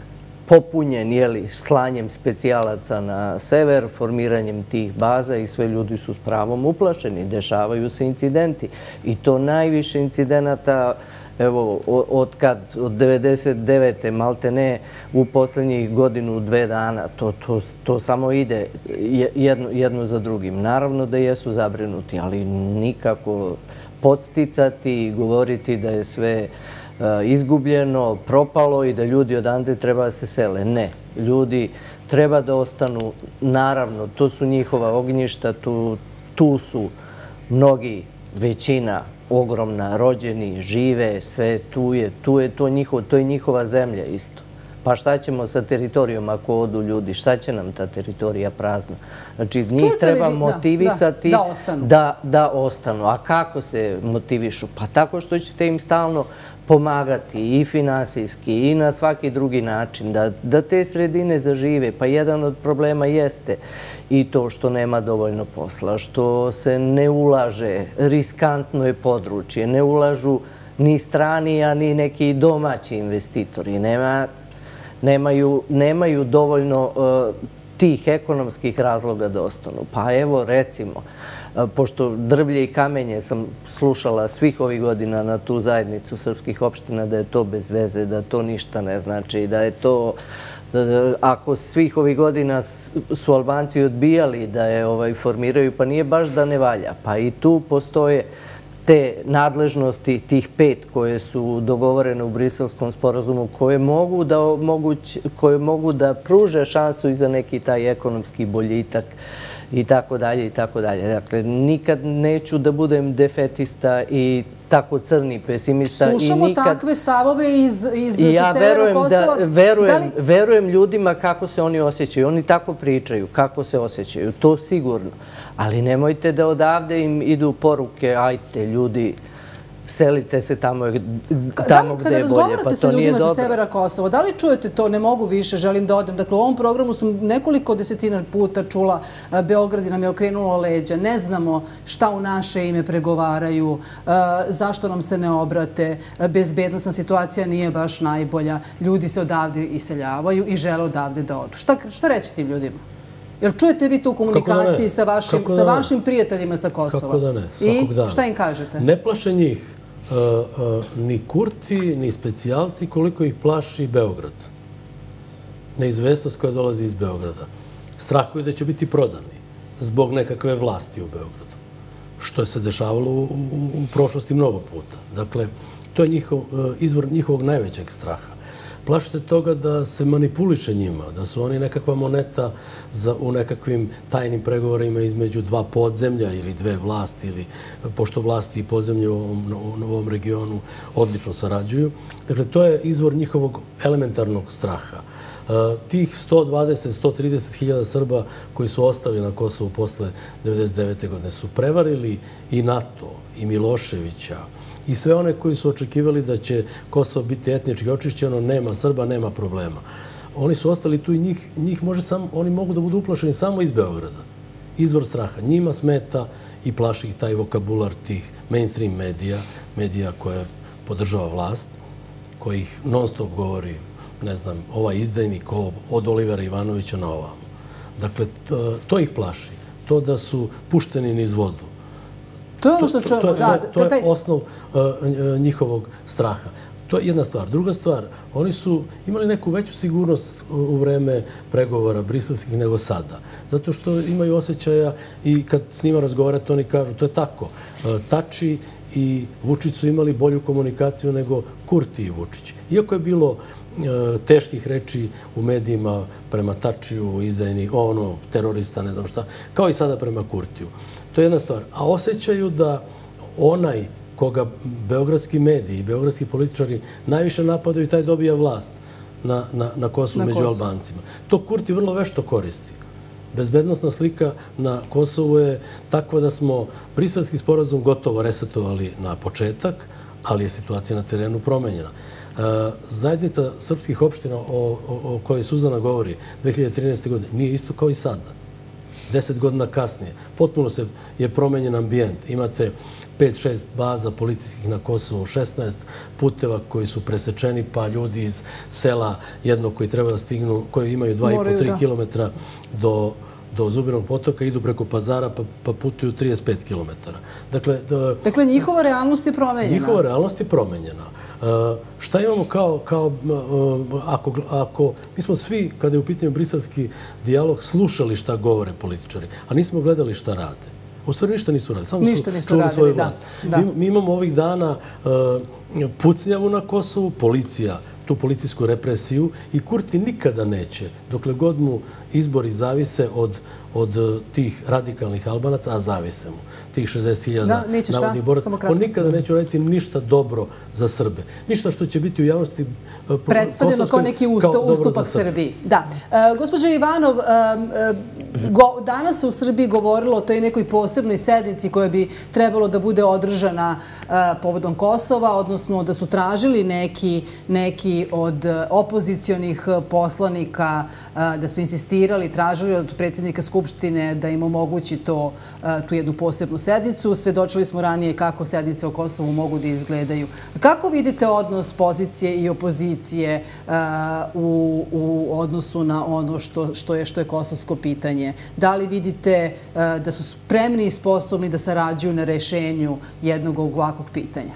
popunjen slanjem specijalaca na sever, formiranjem tih baza i sve ljudi su s pravom uplašeni. Dešavaju se incidenti i to najviše incidenata evo, od kad, od devedeset devete malte ne u poslednjih godinu, dve dana, to, to, to samo ide jedno, jedno za drugim. Naravno da jesu zabrinuti, ali nikako podsticati i govoriti da je sve izgubljeno, propalo i da ljudi odande treba da se sele. Ne, ljudi treba da ostanu, naravno, to su njihova ognjišta, tu, tu su mnogi, većina, ogromna, rođeni, žive, sve tu je, tu je to njihovo, to je njihova zemlja isto. Pa šta ćemo sa teritorijom ako odu ljudi? Šta će nam ta teritorija prazna? Znači, njih treba motivisati da ostanu. A kako se motivišu? Pa tako što ćete im stalno pomagati i finansijski i na svaki drugi način, da te sredine zažive. Pa jedan od problema jeste i to što nema dovoljno posla, što se ne ulaže, riskantno je područje, ne ulažu ni strani, a ni neki domaći investitori. Nema Nemaju, nemaju dovoljno uh, tih ekonomskih razloga da ostanu. Pa evo, recimo, uh, pošto drvlje i kamenje sam slušala svih ovih godina na tu zajednicu srpskih opština, da je to bez veze, da to ništa ne znači, da je to, da, ako svih ovih godina su Albanci odbijali da je ovaj, formiraju, pa nije baš da ne valja. Pa i tu postoje te nadležnosti, tih pet koje su dogovorene u Briselskom sporazumu, koje mogu da, moguć, koje mogu da pruže šansu i za neki taj ekonomski boljitak i tako dalje i tako dalje. Dakle, nikad neću da budem defetista i tako crni pesimista. Slušamo takve stavove iz severa Kosova. Ja verujem ljudima kako se oni osjećaju. Oni tako pričaju, kako se osjećaju. To sigurno. Ali nemojte da odavde im idu poruke, ajte ljudi, selite se tamo gde je bolje. Kada razgovarate sa ljudima sa severa Kosova, da li čujete to, ne mogu više, želim da odem? Dakle, u ovom programu sam nekoliko desetina puta čula Beograd nam je okrenulo leđa, ne znamo šta u naše ime pregovaraju, zašto nam se ne obrate, bezbednostna situacija nije baš najbolja, ljudi se odavde iseljavaju i žele odavde da odu. Šta reći tim ljudima? Jel čujete vi tu u komunikaciji sa vašim prijateljima sa Kosova? Kako da ne, svakog dana. I šta im kažete? Ne plaše njih ni Kurti, ni specijalci, koliko ih plaši Beograd. Neizvestnost koja dolazi iz Beograda. Strahuju da će biti prodani zbog nekakve vlasti u Beogradu. Što je se dešavalo u prošlosti mnogo puta. Dakle, to je izvor njihovog najvećeg straha. Plaši se toga da se manipuliše njima, da su oni nekakva moneta u nekakvim tajnim pregovorima između dva podzemlja ili dve vlasti, ili pošto vlasti i podzemlje u ovom regionu odlično sarađuju. Dakle, to je izvor njihovog elementarnog straha. Tih sto dvadeset do sto trideset hiljada Srba koji su ostali na Kosovu posle devedeset devete godine su prevarili i NATO, i Miloševića, i sve one koji su očekivali da će Kosovo biti etnički očišćeno, nema Srba, nema problema. Oni su ostali tu i njih, njih može samo, oni mogu da budu uplašeni samo iz Beograda. Izvor straha. Njima smeta i plaši ih taj vokabular tih mainstream medija, medija koje podržava vlast, koji ih non stop govori, ne znam, ovaj izdajnik od Olivera Ivanovića na ovamo. Dakle, to, to ih plaši. To da su pušteni niz vodu. To je ono što čujemo, da. To je osnov njihovog straha. To je jedna stvar. Druga stvar, oni su imali neku veću sigurnost u vreme pregovora briselskih nego sada. Zato što imaju osjećaja i kad s njima razgovarate, oni kažu, to je tako. Tači i Vučić su imali bolju komunikaciju nego Kurti i Vučić. Iako je bilo teških reči u medijima prema Tačiju, izdajni, ono, terorista, ne znam šta, kao i sada prema Kurtiju. To je jedna stvar. A osjećaju da onaj koga beogradski mediji i beogradski političari najviše napadaju, taj dobija vlast na, na, na Kosovu među Albancima. To Kurti vrlo vešto koristi. Bezbednostna slika na Kosovu je takva da smo briselski sporazum gotovo resetovali na početak, ali je situacija na terenu promenjena. Zajednica srpskih opština o, o, o kojoj Suzana govori dve hiljade trinaeste. godine nije isto kao i sada. Deset godina kasnije. Potpuno se je promenjen ambijent. Imate pet šest baza policijskih na Kosovu, šesnaest puteva koji su presečeni, pa ljudi iz sela jednog koji treba da stignu, koji imaju dva i po do tri kilometra do do Zubinog potoka, idu preko Pazara pa, pa putuju trideset pet kilometara. Dakle, da, dakle, njihova realnost je promenjena. Njihova realnost je promenjena. Uh, šta imamo kao, kao uh, ako, ako, mi smo svi, kada je u pitanju briselski dijalog, slušali šta govore političari, a nismo gledali šta rade. U stvari ništa nisu radili, samo ništa su nisu čuli radili, svoju da, vlast. da. Mi, mi imamo ovih dana uh, pucnjavu na Kosovu, policija, tu policijsku represiju i Kurti nikada neće, dokle god mu izbori zavise od, od tih radikalnih Albanaca, a zavise mu, tih šezdeset hiljada navodnih boraca, on nikada neće raditi ništa dobro za Srbe. Ništa što će biti u javnosti predstavljeno kao neki ustupak Srbiji. Da. E, gospođo Ivanov, e, go, danas se u Srbiji govorilo o toj nekoj posebnoj sednici koja bi trebalo da bude održana e, povodom Kosova, odnosno da su tražili neki, neki od opozicionih poslanika e, da su insistirali, tražili od predsjednika Skupštine da im omogući to, e, tu jednu posebnu sednicu. Svedočili smo ranije kako sednice o Kosovu mogu da izgledaju. Kako vidite odnos pozicije i opozicije u, u odnosu na ono što, što, je, što je kosovsko pitanje? Da li vidite da su spremni i sposobni da sarađuju na rešenju jednog ovakvog pitanja?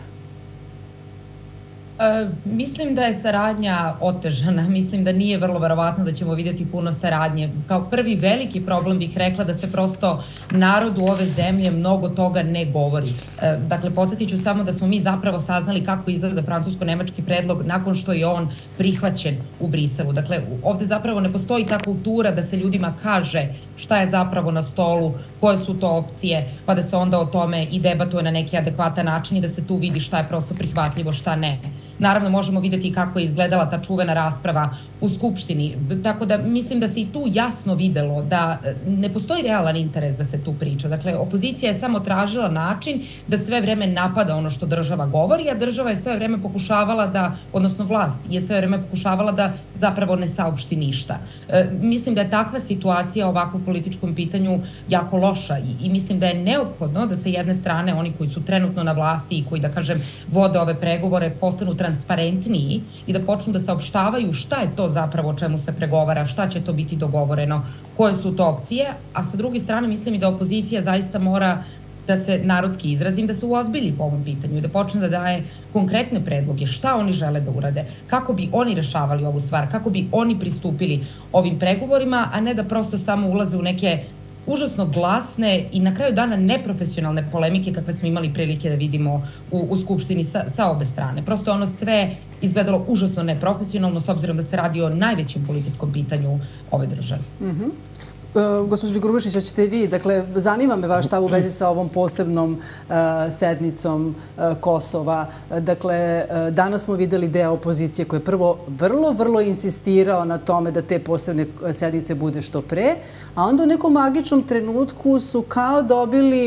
E, mislim da je saradnja otežana. Mislim da nije vrlo verovatno da ćemo vidjeti puno saradnje. Kao prvi veliki problem bih rekla da se prosto narodu ove zemlje mnogo toga ne govori. E, dakle, podsjetit ću samo da smo mi zapravo saznali kako izgleda francusko-nemački predlog nakon što je on prihvaćen u Briselu. Dakle, ovde zapravo ne postoji ta kultura da se ljudima kaže šta je zapravo na stolu, koje su to opcije, pa da se onda o tome i debatuje na neki adekvatan način i da se tu vidi šta je prosto prihvatljivo, šta ne. Naravno, možemo vidjeti kako je izgledala ta čuvena rasprava u Skupštini. Tako da mislim da se i tu jasno videlo da ne postoji realan interes da se tu priča. Dakle, opozicija je samo tražila način da sve vreme napada ono što država govori, a država je sve vreme pokušavala da, odnosno vlast je sve vreme pokušavala da zapravo ne saopšti ništa. E, mislim da je takva situacija ovako u političkom pitanju jako loša i, i mislim da je neophodno da sa jedne strane oni koji su trenutno na vlasti i koji, da kažem, vode ove pregovore postanu transparentniji i da počnu da saopštavaju šta je to zapravo o čemu se pregovara, šta će to biti dogovoreno, koje su to opcije, a sa druge strane mislim i da opozicija zaista mora da se narodski izrazim, da se uozbilji po ovom pitanju i da počne da daje konkretne predloge, šta oni žele da urade, kako bi oni rešavali ovu stvar, kako bi oni pristupili ovim pregovorima, a ne da prosto samo ulaze u neke užasno glasne i na kraju dana neprofesionalne polemike kakve smo imali prilike da vidimo u, u Skupštini sa, sa obe strane. Prosto ono sve izgledalo užasno neprofesionalno s obzirom da se radi o najvećem političkom pitanju ove države. Mm-hmm. Gospođo Grubišić, hoćete i vi. Dakle, zanima me vaš stav u vezi sa ovom posebnom uh, sednicom uh, Kosova. Dakle, uh, danas smo videli deo opozicije koji je prvo vrlo, vrlo insistirao na tome da te posebne sednice bude što pre, a onda u nekom magičnom trenutku su kao dobili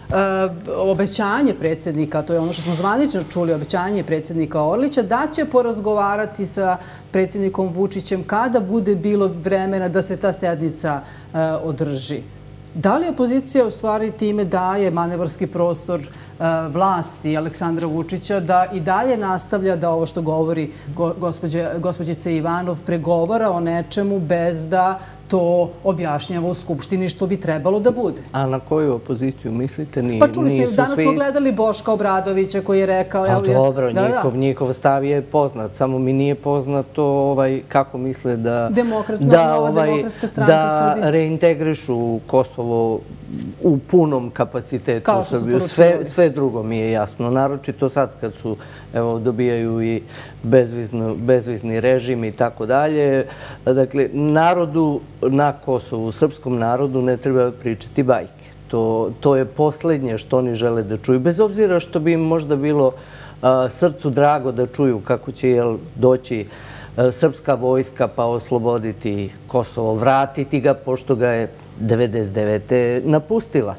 obećanje predsjednika, to je ono što smo zvanično čuli, obećanje predsjednika Orlića, da će porazgovarati sa predsjednikom Vučićem kada bude bilo vremena da se ta sednica održi. Da li opozicija u stvari time daje manevarski prostor vlasti Aleksandra Vučića da i dalje nastavlja da ovo što govori gospođica Ivanov pregovara o nečemu bez da to objašnjava u Skupštini što bi trebalo da bude? A na koju opoziciju mislite? Pa čuli smo, danas smo gledali Boška Obradovića koji je rekao... A dobro, njihov stav je poznat, samo mi nije poznato kako misle da... Nova demokratska stranka Srbije. Da reintegrišu Kosovo u punom kapacitetu Kao u što su Srbiju. poručivali. Sve drugo mi je jasno. Naročito sad kad su, evo, dobijaju i bezvizni režim i tako dalje. Dakle, narodu na Kosovu, srpskom narodu, ne treba pričati bajke. To je posljednje što oni žele da čuju. Bez obzira što bi im možda bilo srcu drago da čuju kako će doći srpska vojska pa osloboditi Kosovo, vratiti ga, pošto ga je devedeset devete napustila.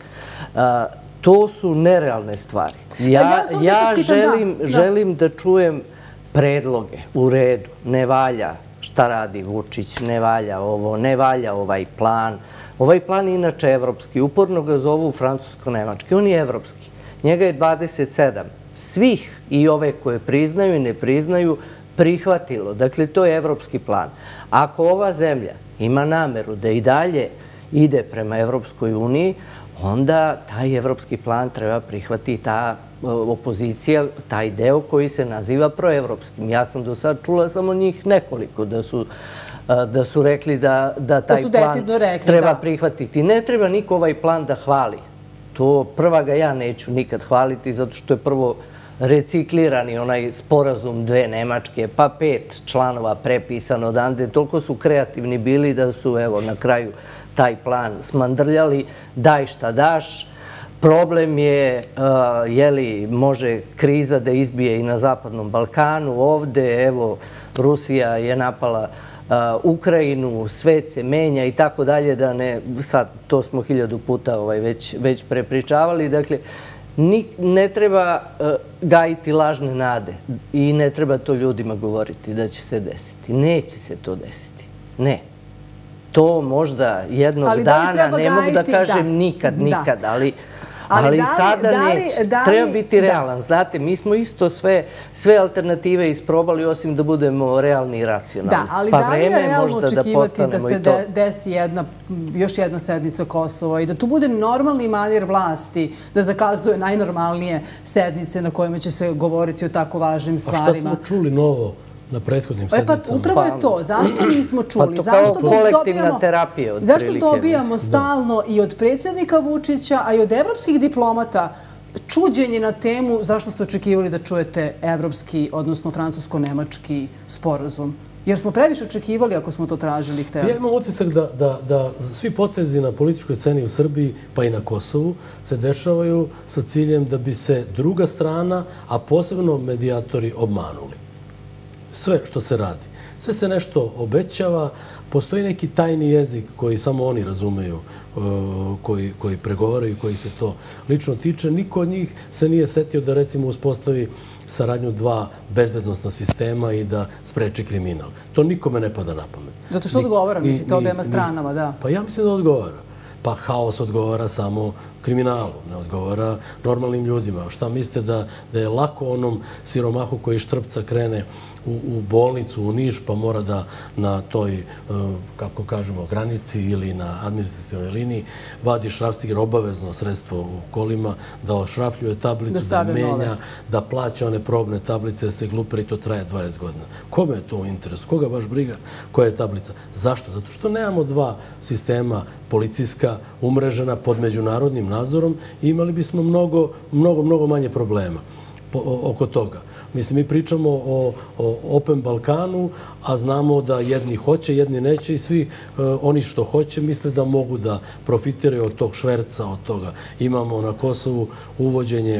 To su nerealne stvari. Ja želim da čujem predloge u redu. Ne valja šta radi Vučić, ne valja ovo, ne valja ovaj plan. Ovaj plan je inače evropski. Uporno ga zovu francusko-nemački. On je evropski. Njega je dvadeset sedam. Svih i ove koje priznaju i ne priznaju prihvatilo. Dakle, to je evropski plan. Ako ova zemlja ima nameru da i dalje ide prema Evropskoj uniji, onda taj evropski plan treba prihvati ta opozicija, taj deo koji se naziva proevropskim. Ja sam do sad čula samo njih nekoliko da su rekli da taj plan treba prihvatiti. Ne treba niko ovaj plan da hvali. To prva ga ja neću nikad hvaliti, zato što je prvo reciklirani onaj sporazum dve Nemačke, pa pet članova prepisano odande. Toliko su kreativni bili da su, evo, na kraju taj plan smandrljali. Daj šta daš. Problem je, je li može kriza da izbije i na Zapadnom Balkanu. Ovde, evo, Rusija je napala Ukrajinu, svet se menja i tako dalje, da ne, sad, to smo hiljadu puta već prepričavali. Dakle, ne treba gajiti lažne nade i ne treba to ljudima govoriti da će se desiti. Neće se to desiti. Ne. To možda jednog dana, ne mogu da kažem nikad, nikad, ali... Ali sada neće. Treba biti realan. Znate, mi smo isto sve alternative isprobali, osim da budemo realni i racionalni. Da, ali da li je realno očekivati da se desi još jedna sednica Kosova i da tu bude normalni manir vlasti da zakazuje najnormalnije sednice na kojima će se govoriti o tako važnim stvarima? A šta smo čuli novo na prethodnim sednicama? Pa upravo je to. Zašto nismo čuli? Pa to kao kolektivna terapija od prilike. Zašto dobijamo stalno i od predsjednika Vučića, a i od evropskih diplomata čuđenje na temu zašto ste očekivali da čujete evropski, odnosno francusko-nemački sporazum? Jer smo previše očekivali ako smo to tražili i hteli. Ja imam utisak da svi potezi na političkoj sceni u Srbiji, pa i na Kosovu, se dešavaju sa ciljem da bi se druga strana, a posebno medijatori, obmanuli. Sve što se radi. Sve se nešto obećava, postoji neki tajni jezik koji samo oni razumeju, koji pregovaraju, koji se to lično tiče. Niko od njih se nije setio da, recimo, uspostavi saradnju dva bezbednostna sistema i da spreči kriminal. To nikome ne pada na pamet. Zato što odgovara, mislite, obema stranama, da? Pa ja mislim da odgovara. Pa haos odgovara samo kriminalu, ne odgovara normalnim ljudima. Šta mislite da je lako onom siromahu koji štrpca krene u bolnicu, u Niš, pa mora da na toj, kako kažemo, granici ili na administrativnoj liniji vadi šrafciger, obavezno sredstvo u kolima, da ošrafljuje tablicu, da menja, da plaća one probne tablice, da se glupira i to traje dvadeset godina. Kome je to u interesu? Koga baš briga koja je tablica? Zašto? Zato što nemamo dva sistema policijska umrežena pod međunarodnim nadzorom i imali bismo mnogo, mnogo, mnogo manje problema oko toga. Mislim, mi pričamo o Open Balkanu, a znamo da jedni hoće, jedni neće i svi oni što hoće misle da mogu da profitiraju od tog šverca, od toga. Imamo na Kosovu uvođenje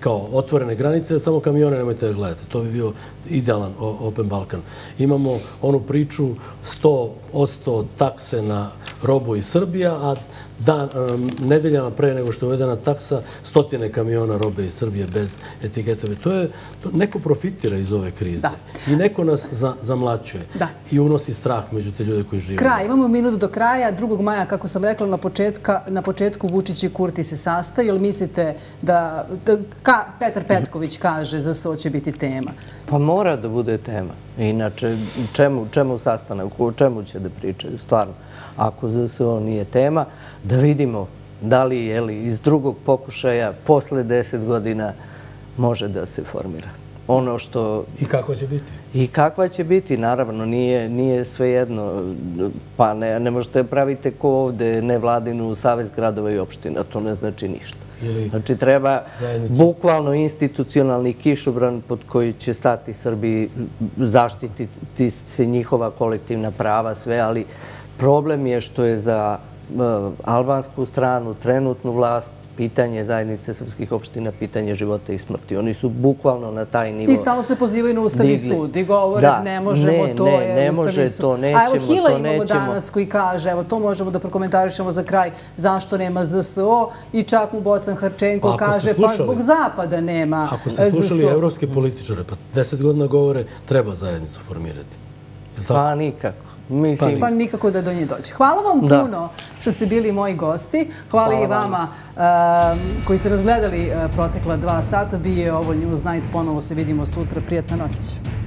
kao otvorene granice, samo kamione nemojte da gledate. To bi bio idealan Open Balkan. Imamo onu priču sto posto takse na robu iz Srbija, a dan, nedeljama pre nego što je uvedena taksa, stotine kamiona robe iz Srbije bez etikete. To je, to, neko profitira iz ove krize. I neko nas za, zamlaćuje. I unosi strah među te ljude koji žive. Kraj, imamo minutu do kraja. drugog maja, kako sam rekla, na, početka, na početku Vučić i Kurti se sastaju. Jel mislite da, da ka, Petar Petković kaže za S O će biti tema? Pa mora da bude tema. Inače, čemu, čemu sastanak, o čemu će da pričaju, stvarno. Ako Z S O nije tema, da vidimo da li, je li iz drugog pokušaja posle deset godina može da se formira. Ono što... I kakva će biti? I kakva će biti, naravno, nije, nije svejedno. Pa ne, ne možete pravite ko ovde nevladinu Savez gradova i opština, to ne znači ništa. Znači treba bukvalno institucionalni kišobran pod koji će stati Srbiji, zaštititi se njihova kolektivna prava, sve, ali problem je što je za albansku stranu, trenutnu vlast, pitanje zajednice srpskih opština, pitanje života i smrti. Oni su bukvalno na taj nivo... I stalno se pozivaju na Ustavni sud i govore ne možemo, to je Ustavni sud. A evo Hila imamo danas koji kaže, evo to možemo da prokomentarišemo za kraj, zašto nema Z S O i čak mu Bocan Harčenko kaže pa zbog Zapada nema Z S O. Ako ste slušali evropske političare, pa deset godina govore treba zajednicu formirati. Pa nikako. Pa nikako da do nje dođe. Hvala vam puno što ste bili moji gosti. Hvala i vama koji ste razgledali protekla dva sata. Bio je ovo Newsnight. Ponovo se vidimo sutra. Prijatna noć.